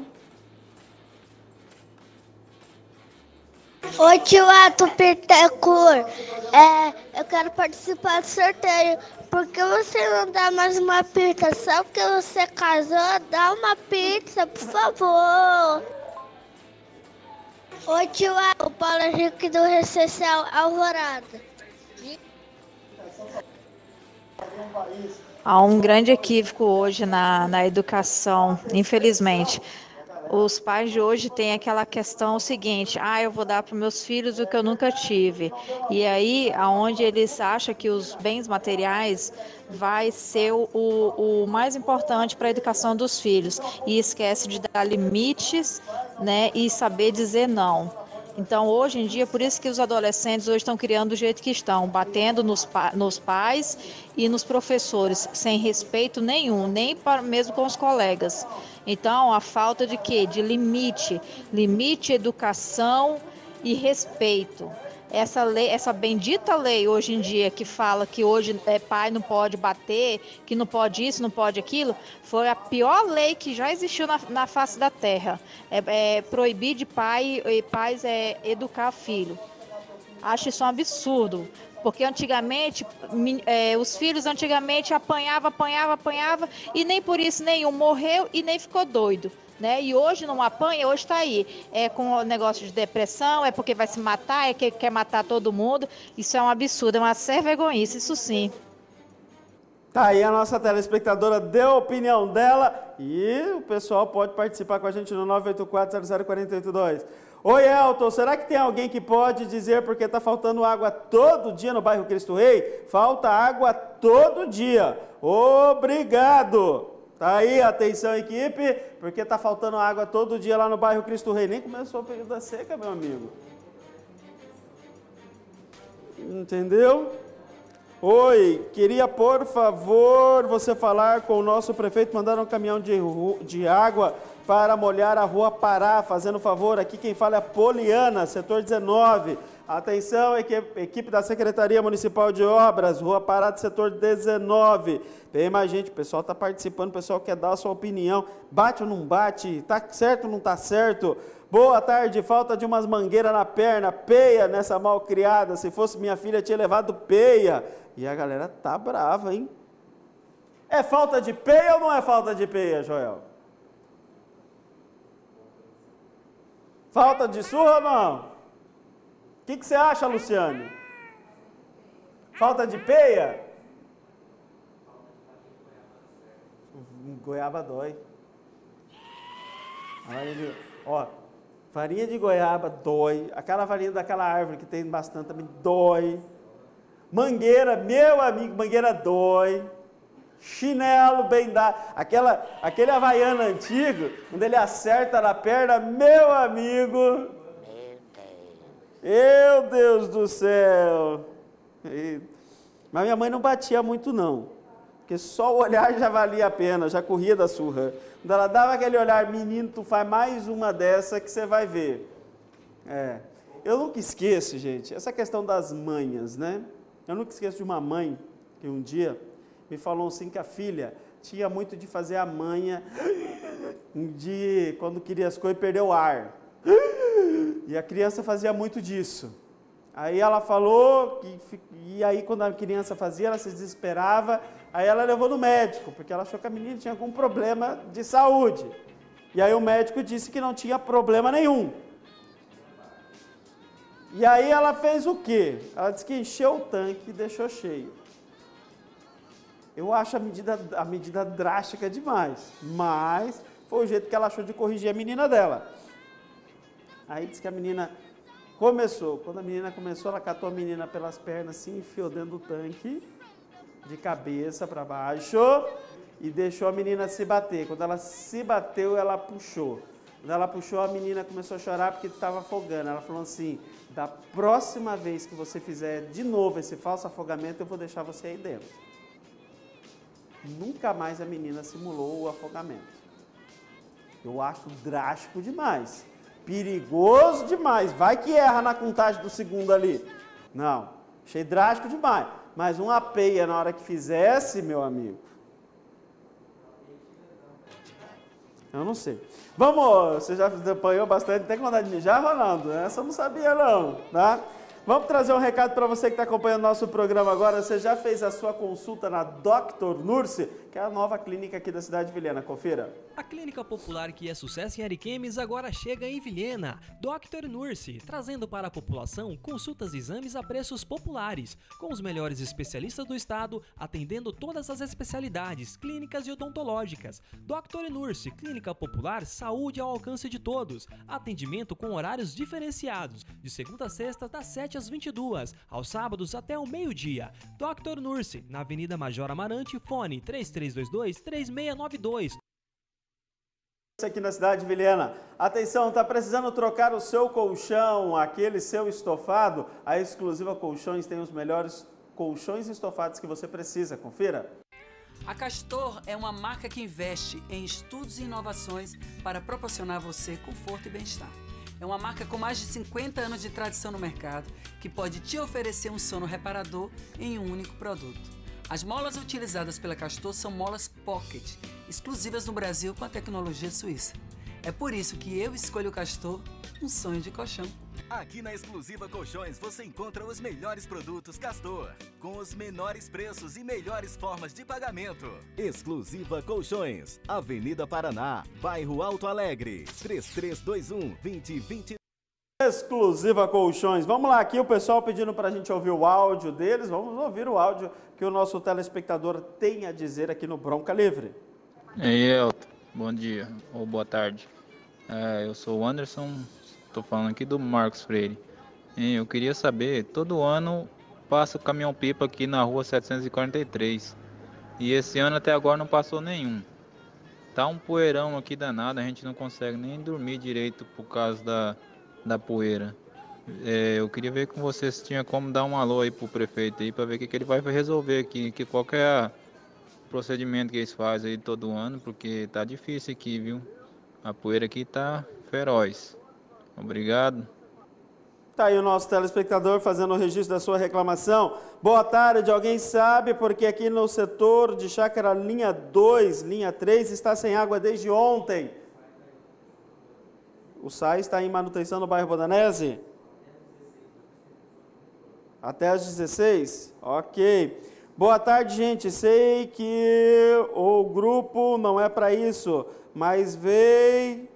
Speaker 12: Oi, tio Ato Pitecur. É, eu quero participar do sorteio. Por que você não dá mais uma pizza? Só porque você casou, dá uma pizza, por favor. Oi, tio Ato, o Paulo Henrique do Residencial Alvorada.
Speaker 13: Há um grande equívoco hoje na, na educação, infelizmente. Os pais de hoje têm aquela questão seguinte: ah, eu vou dar para os meus filhos o que eu nunca tive. E aí, aonde eles acham que os bens materiais vai ser o, o mais importante para a educação dos filhos. E esquece de dar limites, né, e saber dizer não. Então, hoje em dia, por isso que os adolescentes hoje estão criando do jeito que estão, batendo nos, pa nos pais e nos professores, sem respeito nenhum, nem para, mesmo com os colegas. Então, a falta de quê? De limite, limite, educação e respeito. Essa lei, essa bendita lei hoje em dia que fala que hoje é, pai não pode bater, que não pode isso, não pode aquilo, foi a pior lei que já existiu na, na face da terra. É, é proibir de pai e pais é, educar filho. Acho isso um absurdo, porque antigamente, é, os filhos antigamente apanhavam, apanhavam, apanhavam e nem por isso nenhum morreu e nem ficou doido. Né? E hoje não apanha, hoje está aí, é com o negócio de depressão, é porque vai se matar, é que quer matar todo mundo. Isso é um absurdo, é uma vergonhice, isso sim.
Speaker 1: Tá aí, a nossa telespectadora deu a opinião dela e o pessoal pode participar com a gente no nove oito quatro, zero zero quatro oito dois. Oi, Elton, será que tem alguém que pode dizer porque está faltando água todo dia no bairro Cristo Rei? Falta água todo dia. Obrigado. Tá aí, atenção equipe, porque tá faltando água todo dia lá no bairro Cristo Rei. Nem começou o período da seca, meu amigo. Entendeu? Oi, queria por favor você falar com o nosso prefeito, mandar um caminhão de, de água para molhar a rua Pará, fazendo favor. Aqui quem fala é a Poliana, setor dezenove. Atenção, equipe, equipe da Secretaria Municipal de Obras, Rua Pará do setor dezenove. Tem mais gente, o pessoal está participando, o pessoal quer dar a sua opinião. Bate ou não bate? Tá certo ou não tá certo? Boa tarde, falta de umas mangueiras na perna, peia nessa malcriada. Se fosse minha filha, tinha levado peia. E a galera tá brava, hein? É falta de peia ou não é falta de peia, Joel? Falta de surra ou não? O que, que você acha, Luciane? Falta de peia? Goiaba dói. Ó, farinha de goiaba dói. Aquela farinha daquela árvore que tem bastante também dói. Mangueira, meu amigo, mangueira dói. Chinelo bem dado. Aquela, aquele havaiano antigo, quando ele acerta na perna, meu amigo... Meu Deus do céu! Mas minha mãe não batia muito não, porque só o olhar já valia a pena, já corria da surra. Quando ela dava aquele olhar, menino, tu faz mais uma dessa que você vai ver. É. Eu nunca esqueço, gente, essa questão das manhas, né? Eu nunca esqueço de uma mãe que um dia me falou assim que a filha tinha muito de fazer a manha de quando queria as coisas perder o ar. E a criança fazia muito disso. Aí ela falou, que, e aí quando a criança fazia, ela se desesperava, aí ela levou no médico, porque ela achou que a menina tinha algum problema de saúde. E aí o médico disse que não tinha problema nenhum. E aí ela fez o quê? Ela disse que encheu o tanque e deixou cheio. Eu acho a medida, a medida drástica demais, mas foi o jeito que ela achou de corrigir a menina dela. Aí disse que a menina começou, quando a menina começou, ela catou a menina pelas pernas assim, enfiou dentro do tanque, de cabeça para baixo, e deixou a menina se bater. Quando ela se bateu, ela puxou. Quando ela puxou, a menina começou a chorar porque estava afogando. Ela falou assim, da próxima vez que você fizer de novo esse falso afogamento, eu vou deixar você aí dentro. Nunca mais a menina simulou o afogamento. Eu acho drástico demais. Perigoso demais. Vai que erra na contagem do segundo ali. Não, achei drástico demais. Mas uma peia na hora que fizesse, meu amigo. Eu não sei. Vamos, você já apanhou bastante, tem vontade de mijar, Ronaldo? Essa eu não sabia não, tá? Vamos trazer um recado para você que está acompanhando nosso programa agora. Você já fez a sua consulta na doutor Nurse, que é a nova clínica aqui da cidade de Vilhena. Confira.
Speaker 3: A clínica popular que é sucesso em Ariquemes agora chega em Vilhena. doutor Nurse, trazendo para a população consultas e exames a preços populares, com os melhores especialistas do estado, atendendo todas as especialidades clínicas e odontológicas. doutor Nurse, clínica popular, saúde ao alcance de todos. Atendimento com horários diferenciados, de segunda a sexta, das sete às vinte e duas, aos sábados até o meio-dia. doutor Nurse, na Avenida Major Amarante, fone três três dois dois, três seis nove dois.
Speaker 1: Aqui na cidade de Vilhena. Atenção, está precisando trocar o seu colchão, aquele seu estofado? A Exclusiva Colchões tem os melhores colchões estofados que você precisa. Confira.
Speaker 14: A Castor é uma marca que investe em estudos e inovações para proporcionar a você conforto e bem-estar. É uma marca com mais de cinquenta anos de tradição no mercado, que pode te oferecer um sono reparador em um único produto. As molas utilizadas pela Castor são molas Pocket, exclusivas no Brasil com a tecnologia suíça. É por isso que eu escolho o Castor, um sonho de colchão.
Speaker 15: Aqui na Exclusiva Colchões você encontra os melhores produtos Castor, com os menores preços e melhores formas de pagamento. Exclusiva Colchões, Avenida Paraná, bairro Alto Alegre, três três dois um, dois zero dois zero.
Speaker 1: Exclusiva Colchões. Vamos lá, aqui o pessoal pedindo para a gente ouvir o áudio deles. Vamos ouvir o áudio que o nosso telespectador tem a dizer aqui no Bronca Livre.
Speaker 16: E aí, Elton, bom dia ou boa tarde. É, eu sou o Anderson, estou falando aqui do Marcos Freire. E eu queria saber, todo ano passa o caminhão-pipa aqui na rua setecentos e quarenta e três. E esse ano até agora não passou nenhum. Tá um poeirão aqui danado, a gente não consegue nem dormir direito por causa da... da poeira. É, eu queria ver com você se tinha como dar um alô aí pro prefeito aí para ver o que, que ele vai resolver aqui, que qual que é o procedimento que eles fazem aí todo ano, porque tá difícil aqui, viu? A poeira aqui tá feroz. Obrigado.
Speaker 1: Tá aí o nosso telespectador fazendo o registro da sua reclamação. Boa tarde, alguém sabe porque aqui no setor de chácara linha dois, linha três está sem água desde ontem. O S A I está em manutenção no bairro Bodanese? Até às dezesseis? Ok. Boa tarde, gente. Sei que o grupo não é para isso, mas veio...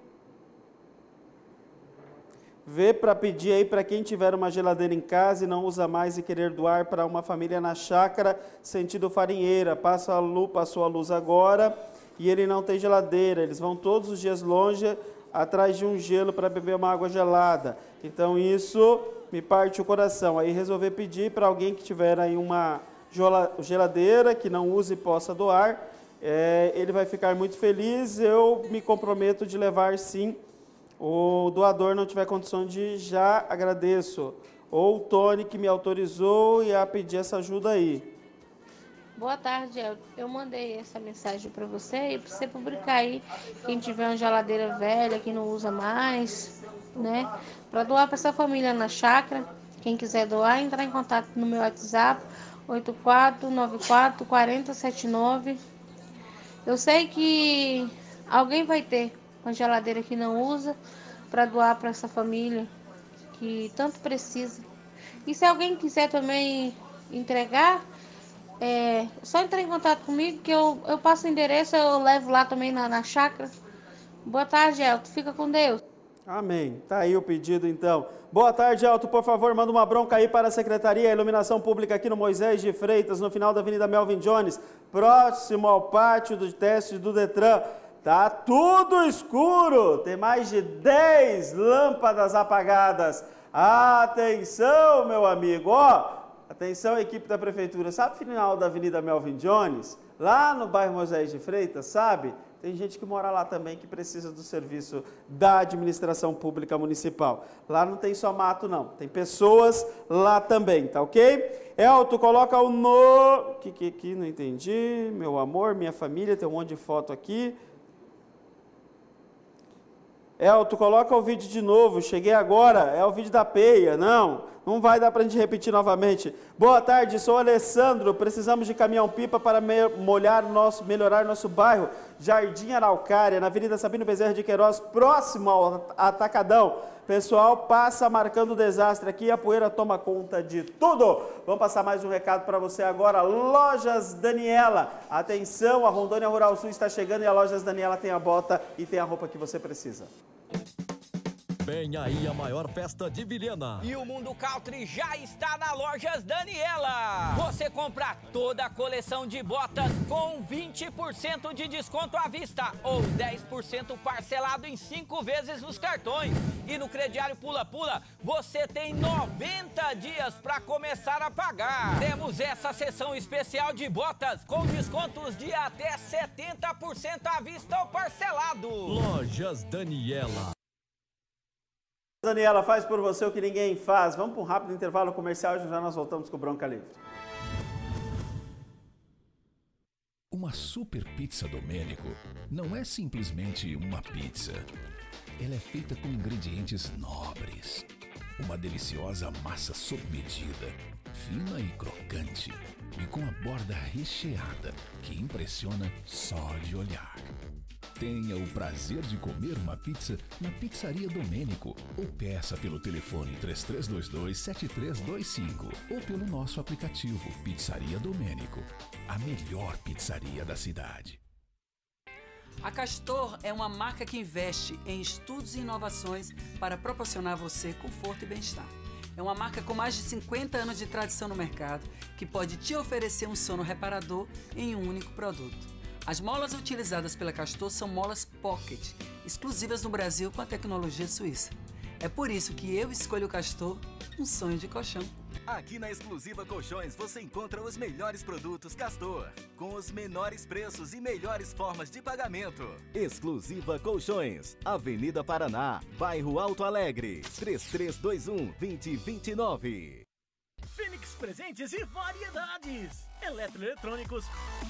Speaker 1: Vê para pedir aí para quem tiver uma geladeira em casa e não usa mais e querer doar para uma família na chácara, sentido Farinheira. Passa a luz, passou a luz agora e ele não tem geladeira. Eles vão todos os dias longe... atrás de um gelo para beber uma água gelada. Então isso me parte o coração. Aí resolver pedir para alguém que tiver aí uma geladeira, que não use e possa doar, é, ele vai ficar muito feliz. Eu me comprometo de levar sim. O doador não tiver condição de, já agradeço. Ou o Tony que me autorizou e a pedir essa ajuda aí.
Speaker 17: Boa tarde, Elton. Eu mandei essa mensagem para você e para você publicar aí, quem tiver uma geladeira velha, que não usa mais, né? Para doar para essa família na chácara. Quem quiser doar, entrar em contato no meu WhatsApp, oito quatro nove quatro, quatro zero sete nove. Eu sei que alguém vai ter uma geladeira que não usa para doar para essa família que tanto precisa. E se alguém quiser também entregar, é só entrar em contato comigo que eu, eu passo o endereço, eu levo lá também na, na chácara. Boa tarde, Elton. Fica com Deus.
Speaker 1: Amém. Tá aí o pedido, então. Boa tarde, Elton. Por favor, manda uma bronca aí para a Secretaria Iluminação Pública aqui no Moisés de Freitas, no final da Avenida Melvin Jones, próximo ao pátio do teste do Detran. Tá tudo escuro. Tem mais de dez lâmpadas apagadas. Atenção, meu amigo. Ó, atenção, equipe da Prefeitura. Sabe o final da Avenida Melvin Jones? Lá no bairro Moisés de Freitas, sabe? Tem gente que mora lá também que precisa do serviço da administração pública municipal. Lá não tem só mato, não. Tem pessoas lá também, tá ok? Elton, coloca o no... Que, que, que, não entendi. Meu amor, minha família, tem um monte de foto aqui. Elton, coloca o vídeo de novo. Cheguei agora, é o vídeo da peia. Não, não vai dar para a gente repetir novamente. Boa tarde, sou o Alessandro. Precisamos de caminhão-pipa para molhar nosso, melhorar nosso bairro. Jardim Araucária, na Avenida Sabino Bezerra de Queiroz, próximo ao Atacadão. Pessoal, passa marcando o desastre aqui e a poeira toma conta de tudo. Vamos passar mais um recado para você agora. Lojas Daniela. Atenção, a Rondônia Rural Sul está chegando e a Lojas Daniela tem a bota e tem a roupa que você precisa.
Speaker 18: Vem aí a maior festa de Vilhena.
Speaker 19: E o Mundo Country já está na Lojas Daniela. Você compra toda a coleção de botas com vinte por cento de desconto à vista ou dez por cento parcelado em cinco vezes nos cartões. E no crediário Pula Pula, você tem noventa dias para começar a pagar. Temos essa sessão especial de botas com descontos de até setenta por cento à vista ou parcelado.
Speaker 18: Lojas Daniela.
Speaker 1: Daniela, faz por você o que ninguém faz. Vamos para um rápido intervalo comercial e já nós voltamos com o Bronca Livre.
Speaker 20: Uma super pizza Domênico não é simplesmente uma pizza. Ela é feita com ingredientes nobres. Uma deliciosa massa sob medida, fina e crocante, e com a borda recheada, que impressiona só de olhar. Tenha o prazer de comer uma pizza na Pizzaria Domênico ou peça pelo telefone três três dois dois, sete três dois cinco ou pelo nosso aplicativo Pizzaria Domênico, a melhor pizzaria da cidade.
Speaker 14: A Castor é uma marca que investe em estudos e inovações para proporcionar a você conforto e bem-estar. É uma marca com mais de cinquenta anos de tradição no mercado que pode te oferecer um sono reparador em um único produto. As molas utilizadas pela Castor são molas Pocket, exclusivas no Brasil com a tecnologia suíça. É por isso que eu escolho o Castor, um sonho de colchão.
Speaker 15: Aqui na Exclusiva Colchões você encontra os melhores produtos Castor, com os menores preços e melhores formas de pagamento. Exclusiva Colchões, Avenida Paraná, bairro Alto Alegre, três três dois um, dois zero dois nove.
Speaker 21: Fênix Presentes e Variedades, eletroeletrônicos,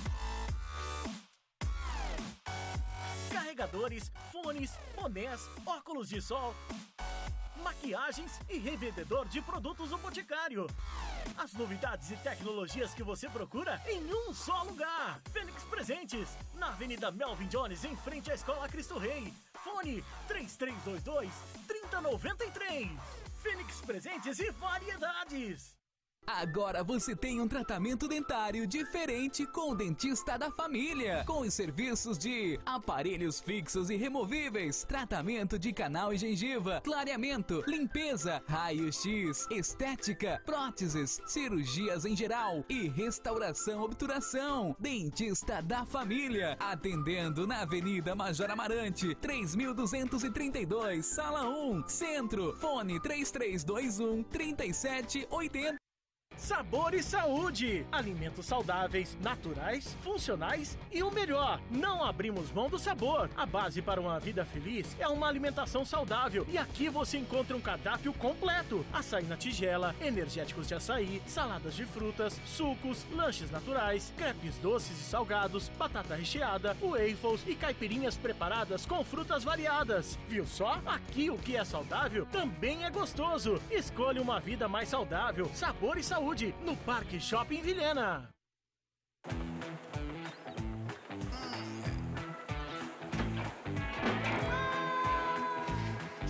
Speaker 21: carregadores, fones, bonés, óculos de sol, maquiagens e revendedor de produtos do Boticário. As novidades e tecnologias que você procura em um só lugar. Fênix Presentes, na Avenida Melvin Jones, em frente à Escola Cristo Rei. Fone três três dois dois, três zero nove três. Fênix Presentes e Variedades.
Speaker 22: Agora você tem um tratamento dentário diferente com o Dentista da Família. Com os serviços de aparelhos fixos e removíveis, tratamento de canal e gengiva, clareamento, limpeza, raio-x, estética, próteses, cirurgias em geral e restauração-obturação. Dentista da Família, atendendo na Avenida Major Amarante, três mil duzentos e trinta e dois, Sala um, Centro. Fone três três dois um, três sete oito zero.
Speaker 21: Sabor e saúde, alimentos saudáveis, naturais, funcionais e o melhor, não abrimos mão do sabor. A base para uma vida feliz é uma alimentação saudável e aqui você encontra um cardápio completo. Açaí na tigela, energéticos de açaí, saladas de frutas, sucos, lanches naturais, crepes doces e salgados, batata recheada, waffles e caipirinhas preparadas com frutas variadas. Viu só? Aqui o que é saudável também é gostoso. Escolha uma vida mais saudável, sabor e saúde. No Parque Shopping Vilhena.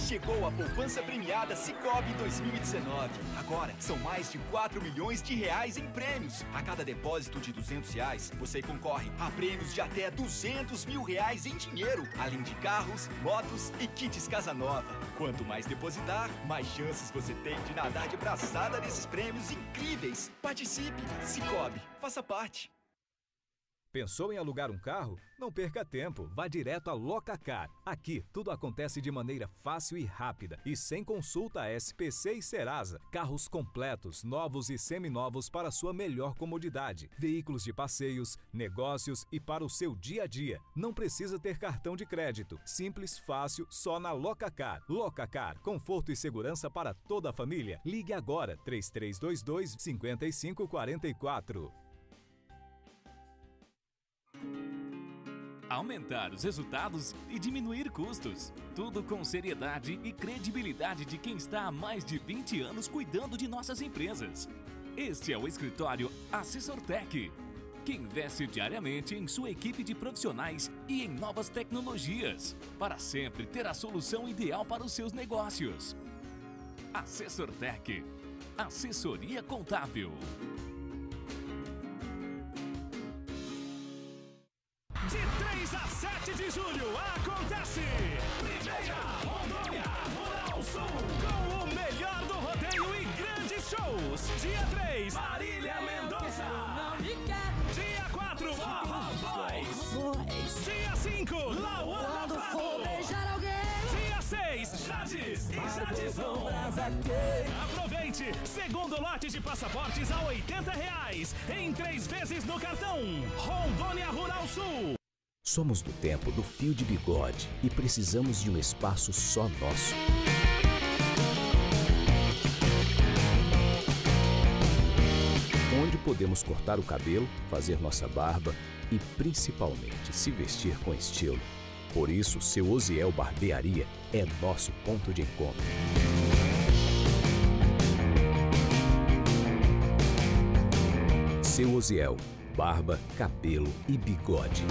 Speaker 2: Chegou a poupança premiada Sicoob dois mil e dezenove. Agora, são mais de quatro milhões de reais em prêmios. A cada depósito de duzentos reais, você concorre a prêmios de até duzentos mil reais em dinheiro, além de carros, motos e kits casa nova. Quanto mais depositar, mais chances você tem de nadar de braçada nesses prêmios incríveis. Participe! Sicoob, faça parte.
Speaker 4: Pensou em alugar um carro? Não perca tempo, vá direto a Locacar. Aqui, tudo acontece de maneira fácil e rápida e sem consulta S P C e Serasa. Carros completos, novos e seminovos para sua melhor comodidade. Veículos de passeios, negócios e para o seu dia a dia. Não precisa ter cartão de crédito. Simples, fácil, só na Locacar. Locacar, conforto e segurança para toda a família. Ligue agora, três três dois dois, cinco cinco quatro quatro.
Speaker 23: Aumentar os resultados e diminuir custos. Tudo com seriedade e credibilidade de quem está há mais de vinte anos cuidando de nossas empresas. Este é o escritório AssessorTech, que investe diariamente em sua equipe de profissionais e em novas tecnologias, para sempre ter a solução ideal para os seus negócios. AssessorTech, assessoria contábil.
Speaker 21: De três a sete de julho acontece Primeira Rondônia Rural Sul, com o melhor do rodeio e grandes shows. Dia três, Marília Mendonça. Dia quatro, Forró Boys. Dia cinco, Lauana Prado. Dia seis, Jades e Jadson. Aproveite, segundo lote de passaportes a oitenta reais, em três vezes no cartão. Rondônia Rural Sul.
Speaker 24: Somos do tempo do fio de bigode e precisamos de um espaço só nosso. Onde podemos cortar o cabelo, fazer nossa barba e, principalmente, se vestir com estilo. Por isso, seu Oziel Barbearia é nosso ponto de encontro. Seu Oziel, barba, cabelo e bigode.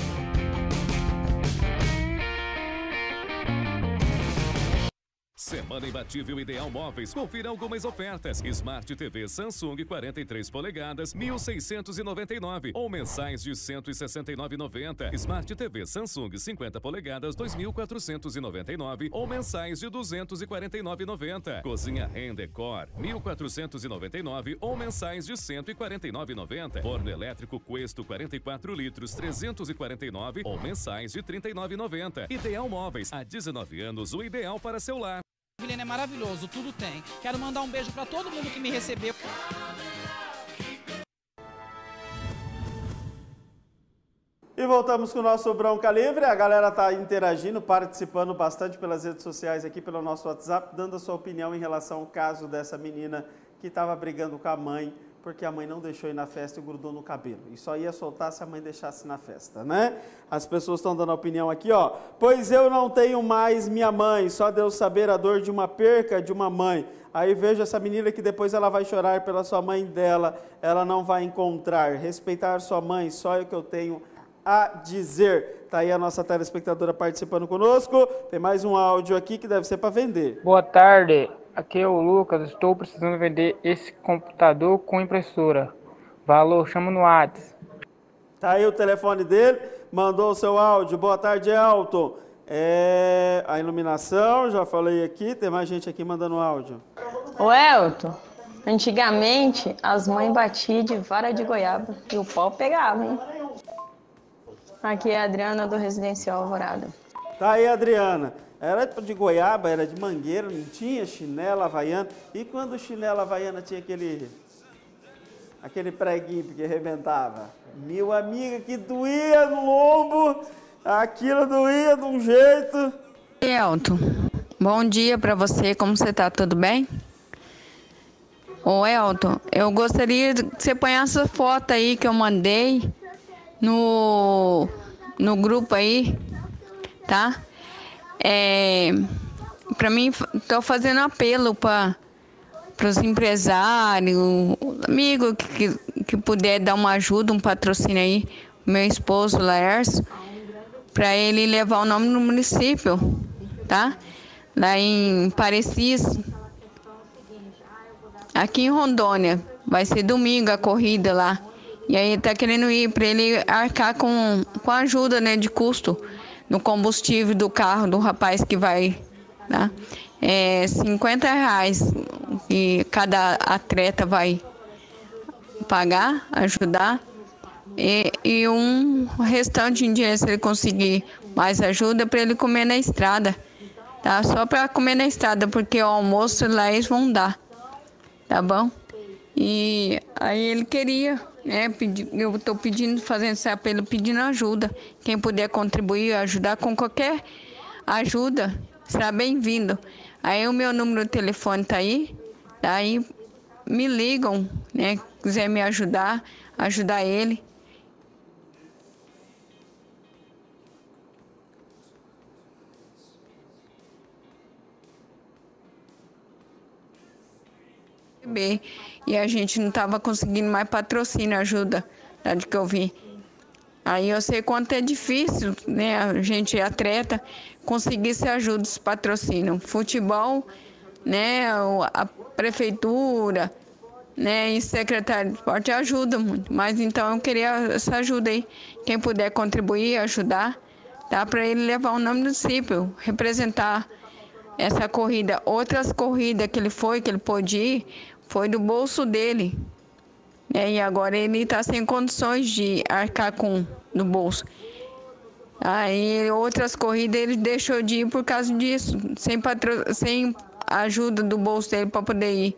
Speaker 25: Semana imbatível Ideal Móveis. Confira algumas ofertas. Smart T V Samsung quarenta e três polegadas, mil seiscentos e noventa e nove ou mensais de cento e sessenta e nove reais e noventa centavos. Smart T V Samsung cinquenta polegadas, dois mil quatrocentos e noventa e nove ou mensais de duzentos e quarenta e nove reais e noventa centavos. Cozinha Rendecor, mil quatrocentos e noventa e nove ou mensais de cento e quarenta e nove reais e noventa centavos. Forno elétrico Questo quarenta e quatro litros, trezentos e quarenta e nove ou mensais de trinta e nove reais e noventa centavos. Ideal Móveis, há dezenove anos, o ideal para seu lar.
Speaker 26: Vilhena é maravilhoso, tudo tem. Quero mandar um beijo pra todo mundo que me recebeu.
Speaker 1: E voltamos com o nosso Bronca Livre. A galera tá interagindo, participando bastante pelas redes sociais aqui, pelo nosso WhatsApp, dando a sua opinião em relação ao caso dessa menina que estava brigando com a mãe, porque a mãe não deixou ir na festa e grudou no cabelo. E só ia soltar se a mãe deixasse na festa, né? As pessoas estão dando opinião aqui, ó. Pois eu não tenho mais minha mãe, só Deus saber a dor de uma perca de uma mãe. Aí vejo essa menina que depois ela vai chorar pela sua mãe dela, ela não vai encontrar. Respeitar sua mãe, só é o que eu tenho a dizer. Tá aí a nossa telespectadora participando conosco. Tem mais um áudio aqui que deve ser para vender.
Speaker 27: Boa tarde. Aqui é o Lucas, estou precisando vender esse computador com impressora. Valor, chama no WhatsApp.
Speaker 1: Tá aí o telefone dele, mandou o seu áudio. Boa tarde, Elton. É, a iluminação, já falei aqui, tem mais gente aqui mandando áudio.
Speaker 28: Ô Elton, antigamente as mães batiam de vara de goiaba e o pau pegava, hein? Aqui é a Adriana do Residencial Alvorada.
Speaker 1: Tá aí, Adriana. Era de goiaba, era de mangueira, não tinha chinela havaiana. E quando o chinelo havaiana tinha aquele, aquele preguinho que arrebentava? Meu amigo, que doía no lombo, aquilo doía de um jeito.
Speaker 28: Elton, bom dia pra você, como você tá? Tudo bem? Ô Elton, eu gostaria que você ponhasse essa foto aí que eu mandei no, no grupo aí, tá? É, para mim, estou fazendo apelo para os empresários, amigos que, que puder dar uma ajuda, um patrocínio aí, meu esposo Laércio, para ele levar o nome no município, tá? lá em Parecis, aqui em Rondônia. Vai ser domingo a corrida lá. E aí ele tá querendo ir para ele arcar com, com a ajuda, né, de custo no combustível do carro do rapaz que vai, tá? É cinquenta reais que cada atleta vai pagar, ajudar. E, e um restante em dinheiro, se ele conseguir mais ajuda, para ele comer na estrada, tá? Só para comer na estrada, porque o almoço lá eles vão dar, tá bom? E aí ele queria, né? Pedir, eu estou pedindo, fazendo esse apelo, pedindo ajuda. Quem puder contribuir, ajudar com qualquer ajuda, será bem-vindo. Aí o meu número de telefone tá aí, daí me ligam, né? Quiser me ajudar, ajudar ele. E a gente não estava conseguindo mais patrocínio, ajuda, da onde que eu vi. Aí eu sei quanto é difícil, né, a gente é atleta, conseguir esse ajuda, esse patrocínio. Futebol, né, a prefeitura, né, e secretário de esporte ajuda muito. Mas então eu queria essa ajuda aí. Quem puder contribuir, ajudar, tá, para ele levar o nome do município, representar essa corrida. Outras corridas que ele foi, que ele pôde ir, foi do bolso dele, né? E agora ele está sem condições de arcar com no bolso. Aí outras corridas ele deixou de ir por causa disso, sem, patro... sem ajuda do bolso dele para poder ir,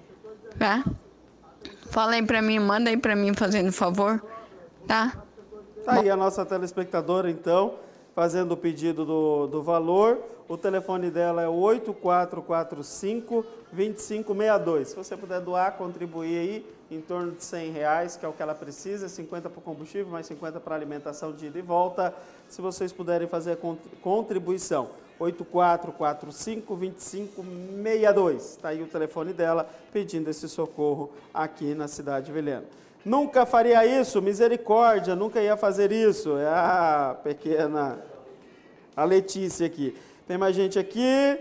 Speaker 28: tá? Fala aí para mim, manda aí para mim fazendo favor, tá?
Speaker 1: Tá aí a nossa telespectadora, então, fazendo o pedido do, do valor. O telefone dela é oito quatro quatro cinco, dois cinco seis dois. Se você puder doar, contribuir aí, em torno de cem reais, que é o que ela precisa, cinquenta para o combustível, mais cinquenta para a alimentação de ida e volta. Se vocês puderem fazer a contribuição, oito quatro quatro cinco, dois cinco seis dois. Está aí o telefone dela, pedindo esse socorro aqui na cidade de Vilhena. Nunca faria isso, misericórdia, nunca ia fazer isso. É a pequena, a Letícia aqui. Tem mais gente aqui.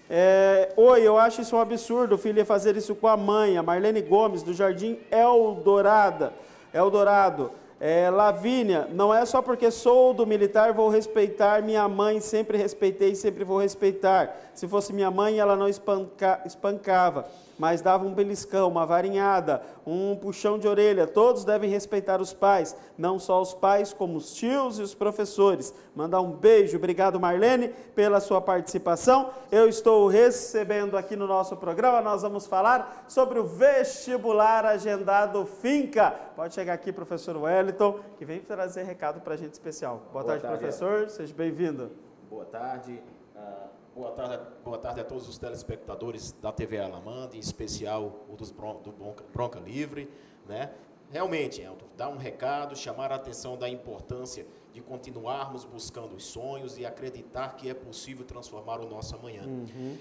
Speaker 1: É, Oi, eu acho isso um absurdo, o filho ia fazer isso com a mãe, a Marlene Gomes, do Jardim Eldorado. Eldorado. É, Lavínia, não é só porque sou do militar, vou respeitar minha mãe, sempre respeitei, sempre vou respeitar. Se fosse minha mãe, ela não espanca, espancava, mas dava um beliscão, uma varinhada, um puxão de orelha. Todos devem respeitar os pais, não só os pais, como os tios e os professores. Mandar um beijo, obrigado Marlene, pela sua participação. Eu estou recebendo aqui no nosso programa, nós vamos falar sobre o vestibular agendado Finca. Pode chegar aqui, professor Wellington, que vem trazer recado para a gente especial. Boa, Boa tarde, tarde, professor, é. Seja bem-vindo.
Speaker 5: Boa tarde. Uh... Boa tarde, boa tarde a todos os telespectadores da T V Alamanda, em especial o dos Bron, do Bronca, Bronca Livre, né? Realmente, Elton, dar um recado, chamar a atenção da importância de continuarmos buscando os sonhos e acreditar que é possível transformar o nosso amanhã. Uhum.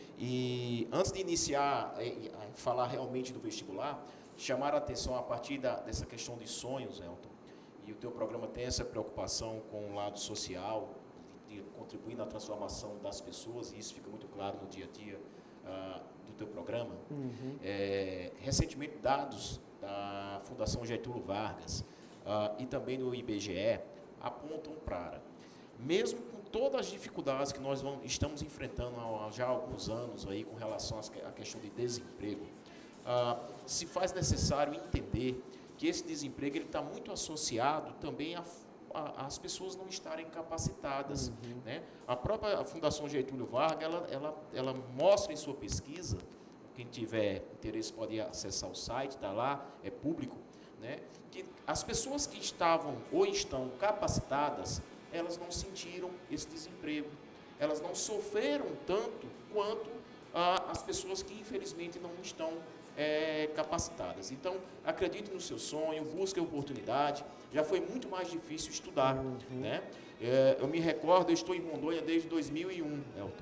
Speaker 5: E antes de iniciar a, a falar realmente do vestibular, chamar a atenção a partir da, dessa questão de sonhos, Elton, e o teu programa tem essa preocupação com o lado social, de contribuir na transformação das pessoas, e isso fica muito claro no dia a dia uh, do teu programa. Uhum. É, recentemente, dados da Fundação Getúlio Vargas uh, e também do I B G E apontam para, mesmo com todas as dificuldades que nós vamos, estamos enfrentando há já há alguns anos aí, com relação à questão de desemprego, uh, se faz necessário entender que esse desemprego está muito associado também a as pessoas não estarem capacitadas. Uhum. Né? A própria Fundação Getúlio Vargas, ela, ela, ela mostra em sua pesquisa, quem tiver interesse pode acessar o site, está lá, é público, né? Que as pessoas que estavam ou estão capacitadas, elas não sentiram esse desemprego, elas não sofreram tanto quanto ah, as pessoas que infelizmente não estão É, capacitadas. Então, acredite no seu sonho, busque a oportunidade. Já foi muito mais difícil estudar. Uhum. Né? É, eu me recordo, eu estou em Rondônia desde dois mil e um, Elton.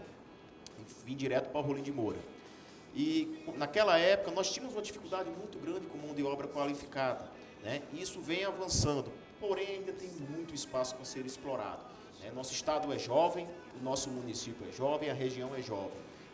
Speaker 5: Vim direto para o Rolim de Moura. E, naquela época, nós tínhamos uma dificuldade muito grande com mão de obra qualificada. Né? E isso vem avançando, porém, ainda tem muito espaço para ser explorado. Né? Nosso estado é jovem, o nosso município é jovem, a região é jovem.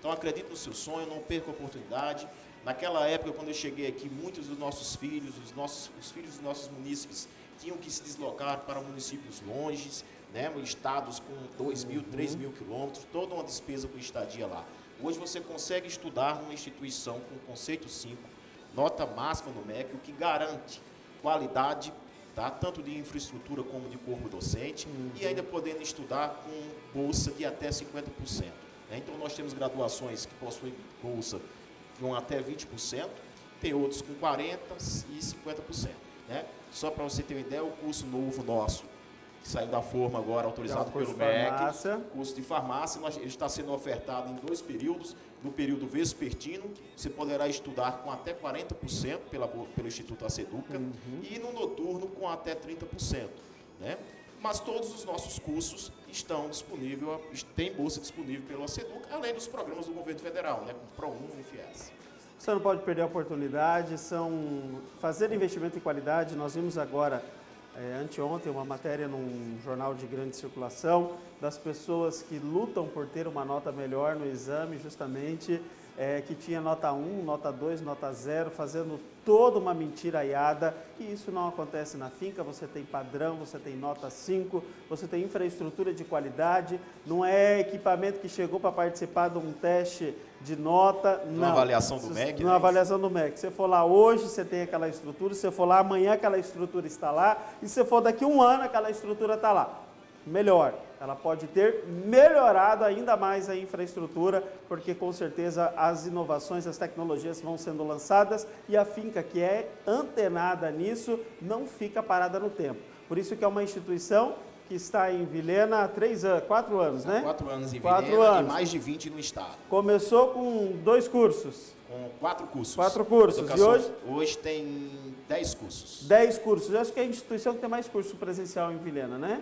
Speaker 5: Então acredite no seu sonho, não perca a oportunidade. Naquela época, quando eu cheguei aqui, muitos dos nossos filhos, os, nossos, os filhos dos nossos munícipes, tinham que se deslocar para municípios longes, né, estados com dois mil, três mil quilômetros, toda uma despesa com estadia lá. Hoje você consegue estudar numa instituição com conceito cinco, nota máxima no M E C, o que garante qualidade, tá, tanto de infraestrutura como de corpo docente, uhum. e ainda podendo estudar com bolsa de até cinquenta por cento. Né? Então nós temos graduações que possuem bolsa com até vinte por cento, tem outros com quarenta por cento e cinquenta por cento. Né? Só para você ter uma ideia, o curso novo nosso, que saiu da forma agora, autorizado é pelo M E C, curso de farmácia, nós, ele está sendo ofertado em dois períodos. No período vespertino, você poderá estudar com até quarenta por cento pela, pelo Instituto Aceduca, uhum. e no noturno com até trinta por cento. Né? Mas todos os nossos cursos estão disponíveis, tem bolsa disponível pelo Aceduca, além dos programas do governo federal, né, como ProUni e FIES.
Speaker 1: Você não pode perder a oportunidade, são fazer investimento em qualidade. Nós vimos agora, é, anteontem, uma matéria num jornal de grande circulação das pessoas que lutam por ter uma nota melhor no exame, justamente, é, que tinha nota um, nota dois, nota zero, fazendo toda uma mentiraiada, e isso não acontece na finca. Você tem padrão, você tem nota cinco, você tem infraestrutura de qualidade, não é equipamento que chegou para participar de um teste de nota, não.
Speaker 5: Na avaliação do M E C?
Speaker 1: Na
Speaker 5: né?
Speaker 1: avaliação do M E C. Se você for lá hoje, você tem aquela estrutura, se você for lá amanhã, aquela estrutura está lá, e se você for daqui a um ano, aquela estrutura está lá. Melhor, ela pode ter melhorado ainda mais a infraestrutura, porque com certeza as inovações, as tecnologias vão sendo lançadas e a finca que é antenada nisso não fica parada no tempo. Por isso que é uma instituição que está em Vilhena há três anos, quatro anos, né?
Speaker 5: Quatro anos em
Speaker 1: quatro
Speaker 5: Vilhena
Speaker 1: anos.
Speaker 5: E mais de vinte no estado.
Speaker 1: Começou com dois cursos.
Speaker 5: Com quatro cursos.
Speaker 1: Quatro cursos.
Speaker 5: Educação,
Speaker 1: e hoje?
Speaker 5: Hoje tem dez cursos.
Speaker 1: Dez cursos. Eu acho que é a instituição que tem mais curso presencial em Vilhena, né?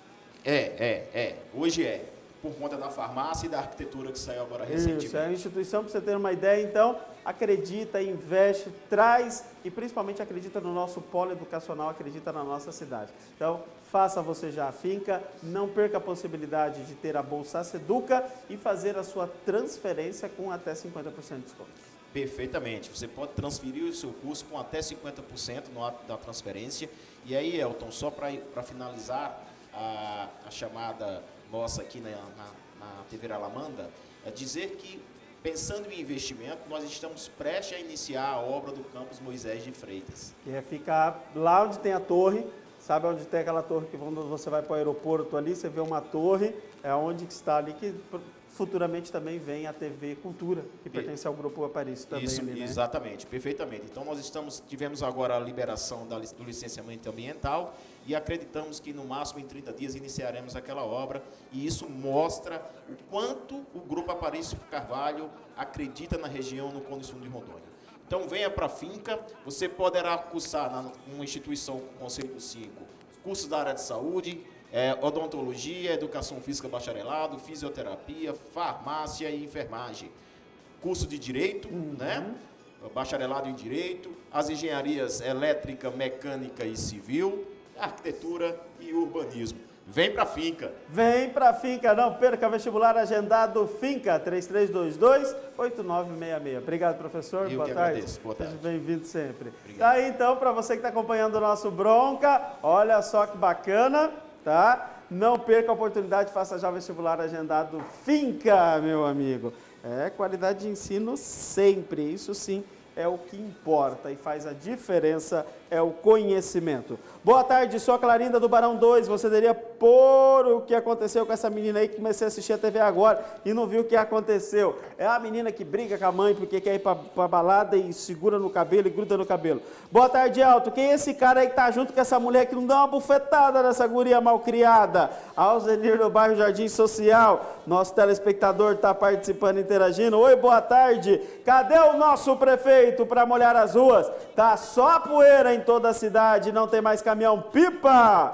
Speaker 5: É, é, é. Hoje é. Por conta da farmácia e da arquitetura que saiu agora recentemente.
Speaker 1: Isso, é a instituição, para você ter uma ideia, então, acredita, investe, traz e principalmente acredita no nosso polo educacional, acredita na nossa cidade. Então, faça você já a finca, não perca a possibilidade de ter a Bolsa Aceduca e fazer a sua transferência com até cinquenta por cento de desconto.
Speaker 5: Perfeitamente. Você pode transferir o seu curso com até cinquenta por cento no ato da transferência. E aí, Elton, só para finalizar a, a chamada nossa aqui na, na, na T V Alamanda, é dizer que, pensando em investimento, nós estamos prestes a iniciar a obra do campus Moisés de Freitas.
Speaker 1: Que é ficar lá onde tem a torre, sabe onde tem aquela torre que quando você vai para o aeroporto ali, você vê uma torre, é onde que está ali, que futuramente também vem a T V Cultura, que pertence ao Grupo Aparício também.
Speaker 5: Isso,
Speaker 1: ali, né?
Speaker 5: Exatamente, perfeitamente. Então nós estamos, tivemos agora a liberação da, do licenciamento ambiental e acreditamos que no máximo em trinta dias iniciaremos aquela obra, e isso mostra o quanto o Grupo Aparício Carvalho acredita na região, no Cone Sul de Rondônia. Então venha para a finca, você poderá cursar na, numa instituição com conceito cinco, cursos da área de saúde, É, odontologia, educação física bacharelado, fisioterapia, farmácia e enfermagem. Curso de direito, uhum. né? Bacharelado em direito, as engenharias elétrica, mecânica e civil, arquitetura e urbanismo. Vem pra finca.
Speaker 1: Vem pra finca, não perca vestibular agendado Finca, três três dois dois, oito nove seis seis. Obrigado, professor.
Speaker 5: Eu
Speaker 1: Boa
Speaker 5: que
Speaker 1: tarde.
Speaker 5: agradeço. Boa tarde.
Speaker 1: Seja bem-vindo sempre.
Speaker 5: Obrigado.
Speaker 1: Tá aí, então, para você que está acompanhando o nosso Bronca, olha só que bacana, tá? Não perca a oportunidade, faça já o vestibular agendado Finca, meu amigo. É qualidade de ensino sempre, isso sim é o que importa e faz a diferença, é o conhecimento. Boa tarde, sou a Clarinda do Barão dois. Você deveria pôr o que aconteceu com essa menina aí que comecei a assistir a T V agora e não viu o que aconteceu. É a menina que briga com a mãe porque quer ir pra, pra balada e segura no cabelo e gruda no cabelo. Boa tarde, Alto. Quem é esse cara aí que tá junto com essa mulher que não dá uma bufetada nessa guria malcriada? Alzenir do bairro Jardim Social. Nosso telespectador tá participando, interagindo. Oi, boa tarde. Cadê o nosso prefeito para molhar as ruas? Tá só poeira em toda a cidade, não tem mais caminhão-pipa.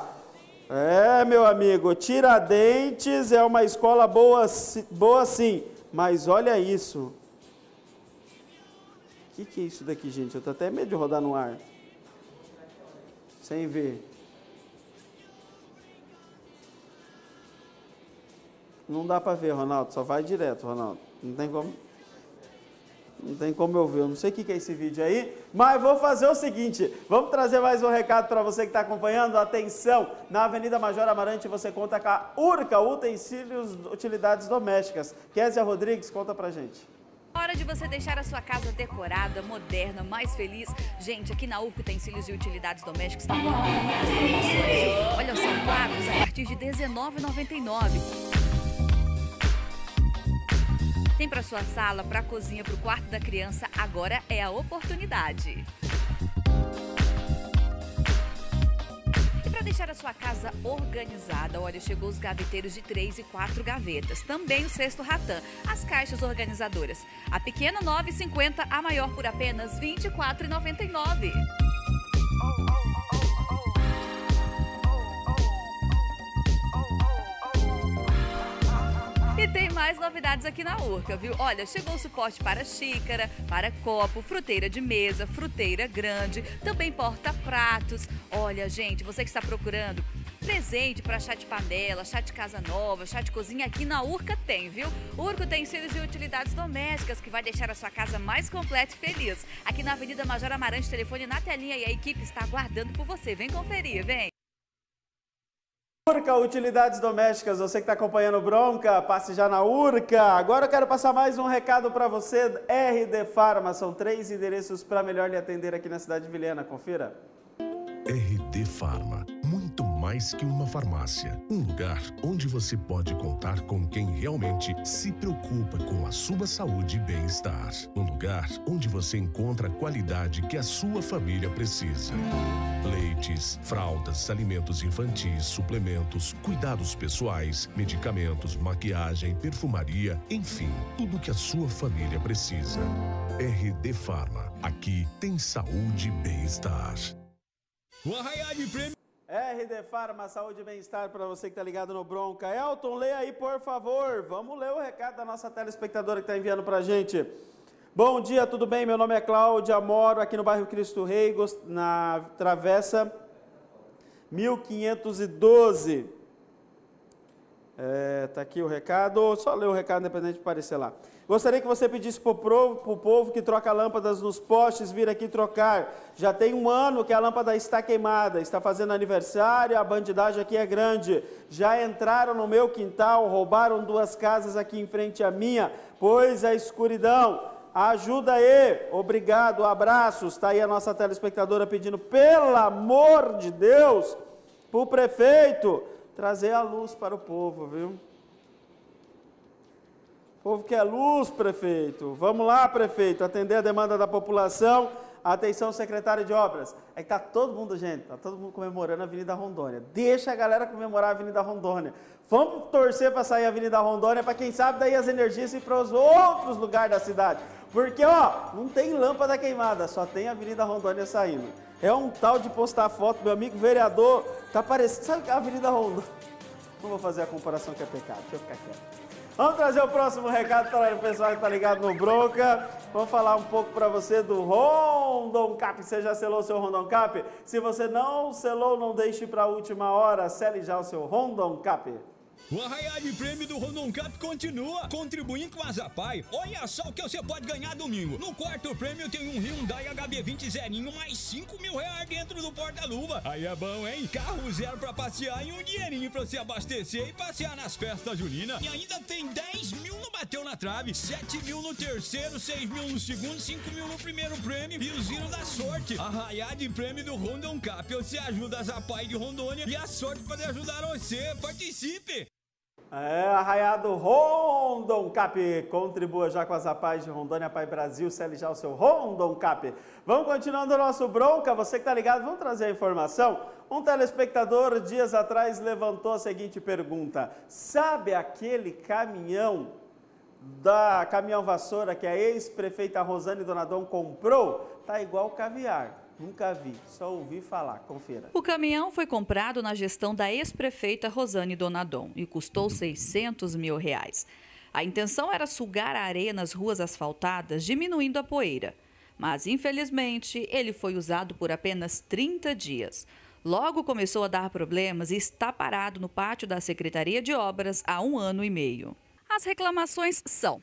Speaker 1: É, meu amigo, Tiradentes é uma escola boa, boa sim, mas olha isso. O que, que é isso daqui, gente? Eu tô até medo de rodar no ar. Sem ver. Não dá para ver, Ronaldo, só vai direto, Ronaldo. Não tem como. Não tem como eu ver, eu não sei o que é esse vídeo aí, mas vou fazer o seguinte, vamos trazer mais um recado para você que está acompanhando. Atenção, na Avenida Major Amarante você conta com a Urca, Utensílios, Utilidades Domésticas. Kézia Rodrigues, conta pra gente.
Speaker 6: Hora de você deixar a sua casa decorada, moderna, mais feliz. Gente, aqui na Urca Utensílios e Utilidades Domésticas está muito muitas promoções. Olha só, quadros a partir de dezenove reais e noventa e nove centavos. Tem para sua sala, para a cozinha, para o quarto da criança, agora é a oportunidade. E para deixar a sua casa organizada, olha, chegou os gaveteiros de três e quatro gavetas. Também o cesto ratã, as caixas organizadoras. A pequena nove reais e cinquenta centavos, a maior por apenas vinte e quatro reais e noventa e nove centavos. E tem mais novidades aqui na Urca, viu? Olha, chegou o suporte para xícara, para copo, fruteira de mesa, fruteira grande, também porta-pratos. Olha, gente, você que está procurando presente para chá de panela, chá de casa nova, chá de cozinha, aqui na Urca tem, viu? Urca Utensílios e Utilidades Domésticas, que vai deixar a sua casa mais completa e feliz. Aqui na Avenida Major Amarante, telefone na telinha e a equipe está aguardando por você. Vem conferir, vem!
Speaker 1: Urca Utilidades Domésticas, você que está acompanhando o Bronca, passe já na Urca. Agora eu quero passar mais um recado para você, R D Pharma, são três endereços para melhor lhe atender aqui na cidade de Vilhena, confira.
Speaker 7: R D Pharma, muito mais que uma farmácia. Um lugar onde você pode contar com quem realmente se preocupa com a sua saúde e bem-estar. Um lugar onde você encontra a qualidade que a sua família precisa. Leites, fraldas, alimentos infantis, suplementos, cuidados pessoais, medicamentos, maquiagem, perfumaria, enfim, tudo que a sua família precisa. R D Pharma, aqui tem saúde e bem-estar.
Speaker 1: O Arraiá de Prêmio. R D Pharma, saúde e bem-estar para você que está ligado no Bronca. Elton, leia aí, por favor. Vamos ler o recado da nossa telespectadora que está enviando para a gente. Bom dia, tudo bem? Meu nome é Cláudia, moro aqui no bairro Cristo Rei, na Travessa mil quinhentos e doze. É, tá aqui o recado, só ler o recado independente de aparecer lá. Gostaria que você pedisse para o povo que troca lâmpadas nos postes vir aqui trocar. Já tem um ano que a lâmpada está queimada, está fazendo aniversário, a bandidagem aqui é grande. Já entraram no meu quintal, roubaram duas casas aqui em frente à minha, pois a escuridão. Ajuda aí, obrigado, abraços. Está aí a nossa telespectadora pedindo, pelo amor de Deus, para o prefeito trazer a luz para o povo, viu? O povo quer luz, prefeito. Vamos lá, prefeito, atender a demanda da população. Atenção, secretário de Obras. É que tá todo mundo, gente, tá todo mundo comemorando a Avenida Rondônia. Deixa a galera comemorar a Avenida Rondônia. Vamos torcer para sair a Avenida Rondônia, para quem sabe daí as energias ir para os outros lugares da cidade. Porque, ó, não tem lâmpada queimada, só tem a Avenida Rondônia saindo. É um tal de postar foto, meu amigo vereador, tá parecendo, sabe a Avenida Rondônia? Não vou fazer a comparação que é pecado, deixa eu ficar quieto. Vamos trazer o próximo recado para o pessoal que está ligado no Bronca. Vamos falar um pouco para você do Rondon Cap. Você já selou o seu Rondon Cap? Se você não selou, não deixe para a última hora. Sele já o seu Rondon Cap.
Speaker 8: O Arraiá de Prêmio do Rondon Cap continua contribuindo com a Zapai. Olha só o que você pode ganhar domingo. No quarto prêmio tem um Hyundai H B vinte zerinho mais cinco mil reais dentro do porta-luva. Aí é bom, hein? Carro zero pra passear e um dinheirinho pra se abastecer e passear nas festas juninas. E ainda tem dez mil no bateu na trave, sete mil no terceiro, seis mil no segundo, cinco mil no primeiro prêmio e o giro da sorte. Arraiá de Prêmio do Rondon Cap. Você ajuda a Zapai de Rondônia e a sorte pode ajudar você. Participe!
Speaker 1: É, Arraiado Rondon Cap, contribua já com as Zapais de Rondônia, Pai Brasil, Sele já o seu Rondon Cap. Vamos continuando o nosso Bronca, você que está ligado, vamos trazer a informação. Um telespectador dias atrás levantou a seguinte pergunta, sabe aquele caminhão da caminhão vassoura que a ex-prefeita Rosane Donadon comprou? Tá igual caviar. Nunca vi, só ouvi falar, confira.
Speaker 6: O caminhão foi comprado na gestão da ex-prefeita Rosane Donadon e custou seiscentos mil reais. A intenção era sugar a areia nas ruas asfaltadas, diminuindo a poeira. Mas, infelizmente, ele foi usado por apenas trinta dias. Logo começou a dar problemas e está parado no pátio da Secretaria de Obras há um ano e meio. As reclamações são: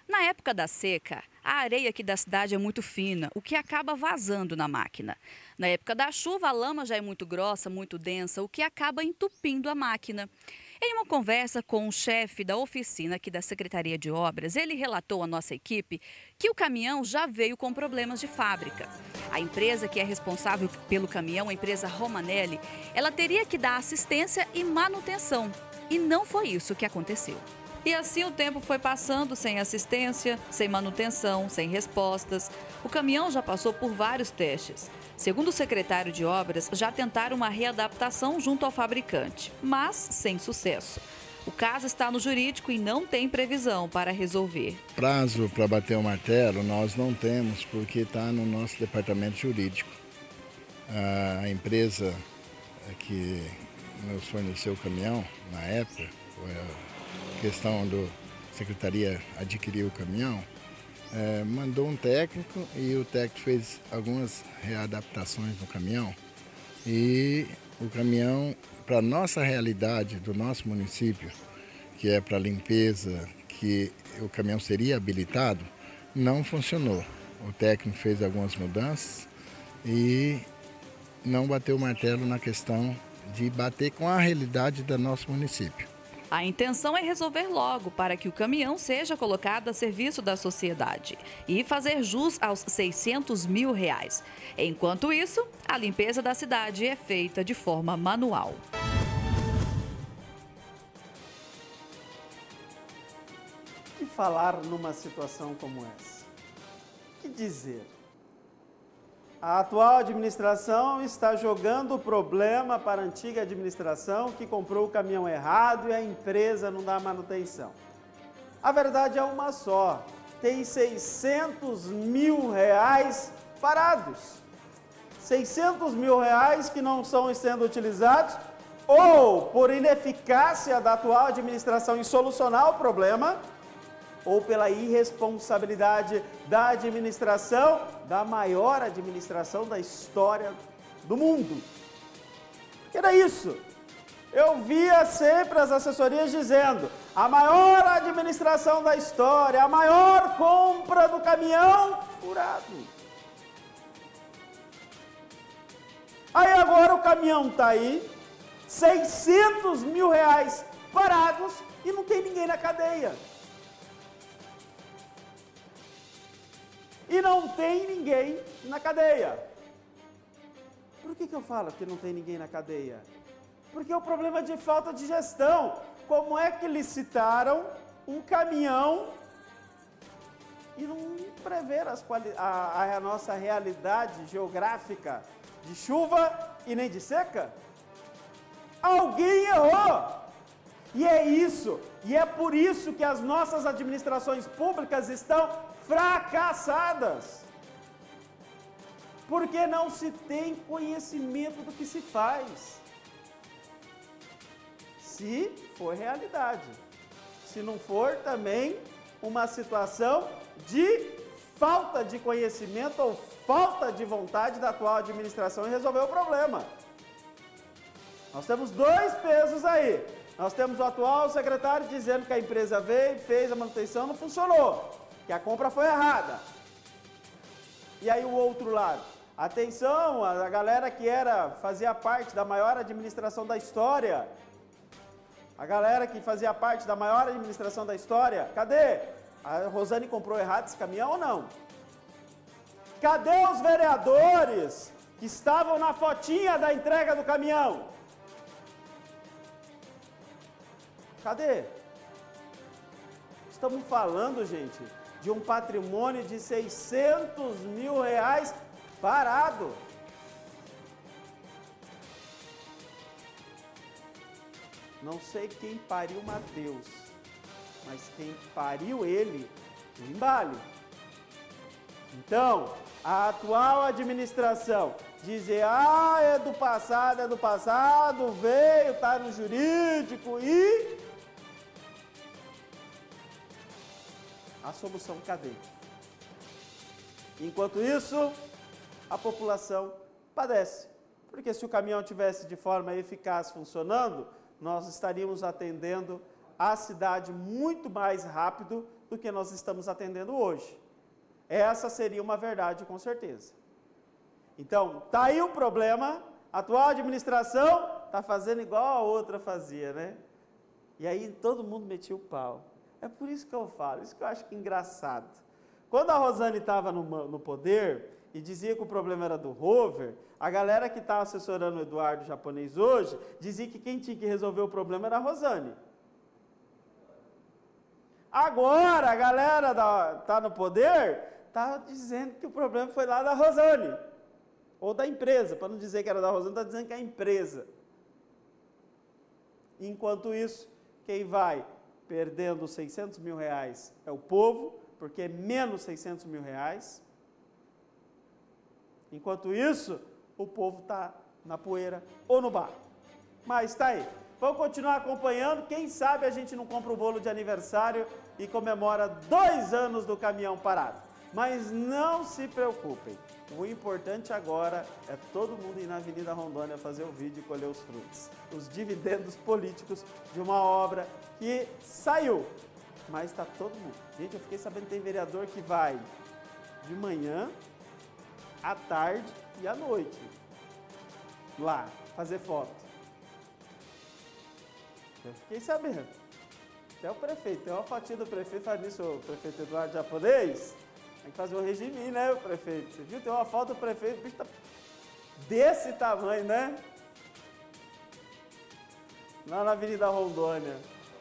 Speaker 6: Na época da seca, a areia aqui da cidade é muito fina, o que acaba vazando na máquina. Na época da chuva, a lama já é muito grossa, muito densa, o que acaba entupindo a máquina. Em uma conversa com o chefe da oficina aqui da Secretaria de Obras, ele relatou à nossa equipe que o caminhão já veio com problemas de fábrica. A empresa que é responsável pelo caminhão, a empresa Romanelli, ela teria que dar assistência e manutenção. E não foi isso que aconteceu. E assim o tempo foi passando sem assistência, sem manutenção, sem respostas. O caminhão já passou por vários testes. Segundo o secretário de Obras, já tentaram uma readaptação junto ao fabricante, mas sem sucesso. O caso está no jurídico e não tem previsão para resolver.
Speaker 3: Prazo para bater o martelo nós não temos, porque está no nosso departamento jurídico. A empresa que nos forneceu o caminhão, na época, foi a questão do secretaria adquirir o caminhão, é, mandou um técnico e o técnico fez algumas readaptações no caminhão. E o caminhão, para a nossa realidade do nosso município, que é para limpeza, que o caminhão seria habilitado, não funcionou. O técnico fez algumas mudanças e não bateu o martelo na questão de bater com a realidade do nosso município.
Speaker 6: A intenção é resolver logo para que o caminhão seja colocado a serviço da sociedade e fazer jus aos seiscentos mil reais. Enquanto isso, a limpeza da cidade é feita de forma manual.
Speaker 1: O que falar numa situação como essa? O que dizer? A atual administração está jogando o problema para a antiga administração que comprou o caminhão errado e a empresa não dá manutenção. A verdade é uma só, tem seiscentos mil reais parados. seiscentos mil reais que não estão sendo utilizados ou por ineficácia da atual administração em solucionar o problema, ou pela irresponsabilidade da administração, da maior administração da história do mundo. Que era isso. Eu via sempre as assessorias dizendo, a maior administração da história, a maior compra do caminhão furado. Aí agora o caminhão está aí, seiscentos mil reais parados e não tem ninguém na cadeia. E não tem ninguém na cadeia. Por que que eu falo que não tem ninguém na cadeia? Porque é o problema de falta de gestão. Como é que licitaram um caminhão e não prever as a, a nossa realidade geográfica de chuva e nem de seca? Alguém errou! E é isso, e é por isso que as nossas administrações públicas estão fracassadas, porque não se tem conhecimento do que se faz. Se for realidade, se não for também uma situação de falta de conhecimento ou falta de vontade da atual administração em resolver o problema. Nós temos dois pesos aí. Nós temos o atual secretário dizendo que a empresa veio, fez a manutenção, não funcionou, que a compra foi errada. E aí o outro lado, atenção, a galera que era, fazia parte da maior administração da história, a galera que fazia parte da maior administração da história, cadê? A Rosane comprou errado esse caminhão ou não? Cadê os vereadores que estavam na fotinha da entrega do caminhão? Cadê? Estamos falando, gente, de um patrimônio de seiscentos mil reais parado. Não sei quem pariu Mateus, mas quem pariu ele, o embale. Então, a atual administração dizer, ah, é do passado, é do passado, veio, está no jurídico e... a solução cadê? Enquanto isso, a população padece. Porque se o caminhão tivesse de forma eficaz funcionando, nós estaríamos atendendo a cidade muito mais rápido do que nós estamos atendendo hoje. Essa seria uma verdade, com certeza. Então, tá aí o problema, a atual administração está fazendo igual a outra fazia, né? E aí todo mundo metia o pau. É por isso que eu falo, isso que eu acho que é engraçado. Quando a Rosane estava no, no poder e dizia que o problema era do rover, a galera que está assessorando o Eduardo Japonês hoje, dizia que quem tinha que resolver o problema era a Rosane. Agora a galera da, tá no poder, está dizendo que o problema foi lá da Rosane. Ou da empresa, para não dizer que era da Rosane, está dizendo que é a empresa. Enquanto isso, quem vai perdendo seiscentos mil reais é o povo, porque é menos seiscentos mil reais. Enquanto isso, o povo está na poeira ou no bar. Mas está aí. Vamos continuar acompanhando. Quem sabe a gente não compra o bolo de aniversário e comemora dois anos do caminhão parado. Mas não se preocupem. O importante agora é todo mundo ir na Avenida Rondônia fazer o vídeo e colher os frutos. Os dividendos políticos de uma obra que saiu. Mas está todo mundo. Gente, eu fiquei sabendo que tem vereador que vai de manhã, à tarde e à noite lá fazer foto. Eu fiquei sabendo. Até o prefeito, tem uma fotinha do prefeito, faz nisso, o prefeito Eduardo Japonês. Tem que fazer um regime, né, o prefeito? Você viu? Tem uma foto do prefeito, o bicho tá desse tamanho, né? Lá na Avenida Rondônia.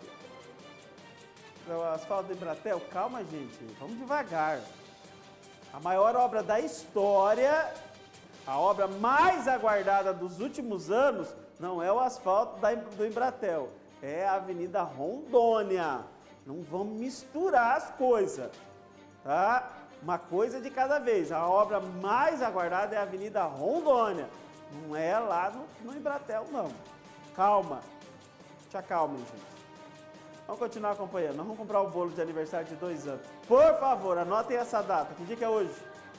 Speaker 1: O asfalto do Embratel, calma, gente, vamos devagar. A maior obra da história, a obra mais aguardada dos últimos anos, não é o asfalto do Embratel, é a Avenida Rondônia. Não vamos misturar as coisas, tá? Uma coisa de cada vez. A obra mais aguardada é a Avenida Rondônia. Não é lá no, no Embratel, não. Calma. Te acalmem, gente. Vamos continuar acompanhando. Nós vamos comprar o bolo de aniversário de dois anos. Por favor, anotem essa data. Que dia que é hoje?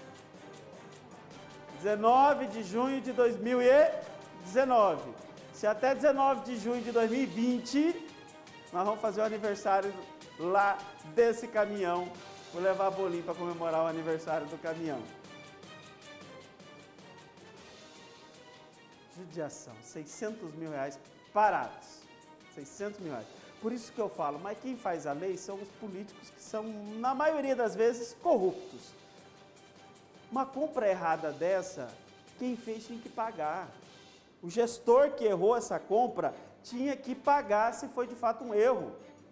Speaker 1: dezenove de junho de dois mil e dezenove. Se até dezenove de junho de dois mil e vinte, nós vamos fazer o aniversário lá desse caminhão. Vou levar bolinho para comemorar o aniversário do caminhão. Judiação, seiscentos mil reais parados. seiscentos mil reais. Por isso que eu falo, mas quem faz a lei são os políticos que são, na maioria das vezes, corruptos. Uma compra errada dessa, quem fez tinha que pagar. O gestor que errou essa compra tinha que pagar se foi de fato um erro.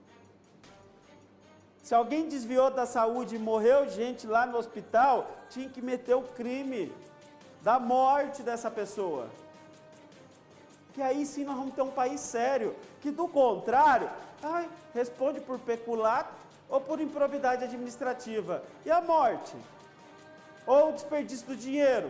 Speaker 1: Se alguém desviou da saúde e morreu gente lá no hospital, tinha que meter o crime da morte dessa pessoa. Que aí sim nós vamos ter um país sério. Que do contrário, ai, responde por peculato ou por improbidade administrativa. E a morte? Ou o desperdício do dinheiro?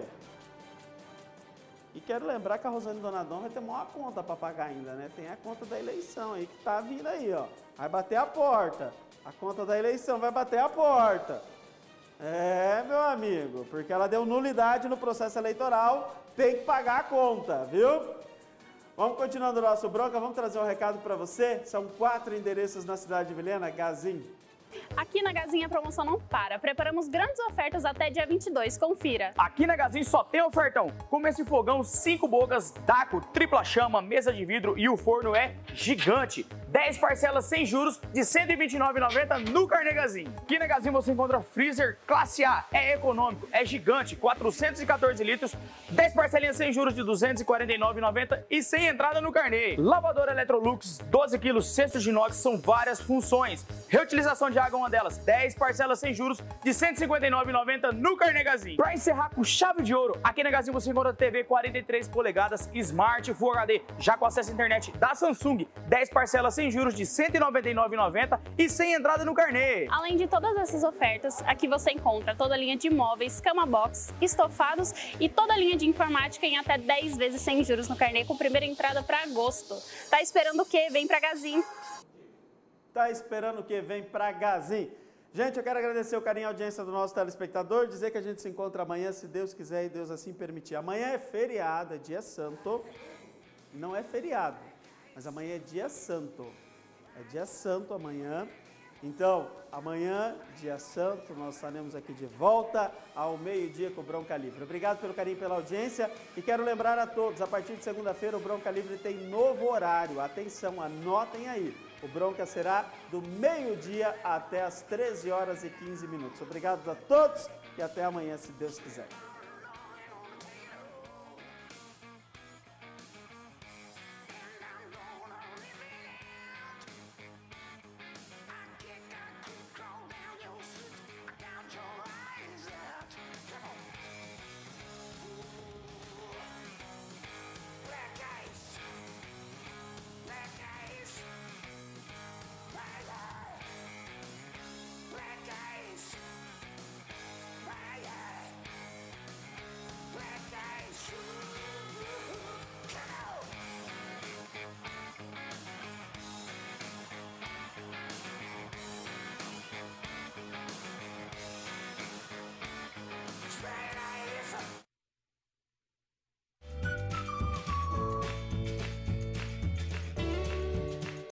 Speaker 1: E quero lembrar que a Rosane Donadon vai ter uma conta para pagar ainda, né? Tem a conta da eleição aí que tá vindo aí, ó. Vai bater a porta. A conta da eleição vai bater a porta. É, meu amigo, porque ela deu nulidade no processo eleitoral, tem que pagar a conta, viu? Vamos continuando o nosso bronca, vamos trazer um recado para você. São quatro endereços na cidade de Vilhena, Gazin.
Speaker 9: Aqui na Gazin a promoção não para. Preparamos grandes ofertas até dia vinte e dois. Confira.
Speaker 10: Aqui na Gazin só tem ofertão. Como esse fogão cinco bocas, Daco, tripla chama, mesa de vidro e o forno é gigante. dez parcelas sem juros de cento e vinte e nove reais e noventa centavos no Carnê Gazin. Aqui na Gazin você encontra freezer classe A. É econômico, é gigante, quatrocentos e quatorze litros, dez parcelinhas sem juros de duzentos e quarenta e nove reais e noventa centavos e sem entrada no Carnê. Lavadora Electrolux, doze quilos, cestos de inox, são várias funções. Reutilização de água, uma delas, dez parcelas sem juros de cento e cinquenta e nove reais e noventa centavos no Carnê Gazin. Pra encerrar com chave de ouro, aqui na Gazin você encontra T V quarenta e três polegadas, Smart Full H D, já com acesso à internet da Samsung, dez parcelas sem juros de cento e noventa e nove reais e noventa centavos e sem entrada no Carnê.
Speaker 9: Além de todas essas ofertas, aqui você encontra toda a linha de móveis, cama box, estofados e toda a linha de informática em até dez vezes sem juros no Carnê, com primeira entrada para agosto. Tá esperando o quê? Vem pra Gazin.
Speaker 1: Tá esperando o quê? Vem pra Gazin. Gente, eu quero agradecer o carinho e a audiência do nosso telespectador, dizer que a gente se encontra amanhã, se Deus quiser e Deus assim permitir. Amanhã é feriado, é dia santo, não é feriado, mas amanhã é dia santo. é dia santo amanhã. Então, amanhã, dia santo, nós estaremos aqui de volta ao meio-dia com o Bronca Livre. Obrigado pelo carinho, pela audiência e quero lembrar a todos, a partir de segunda-feira o Bronca Livre tem novo horário. Atenção, anotem aí. O Bronca será do meio-dia até as treze horas e quinze minutos. Obrigado a todos e até amanhã, se Deus quiser.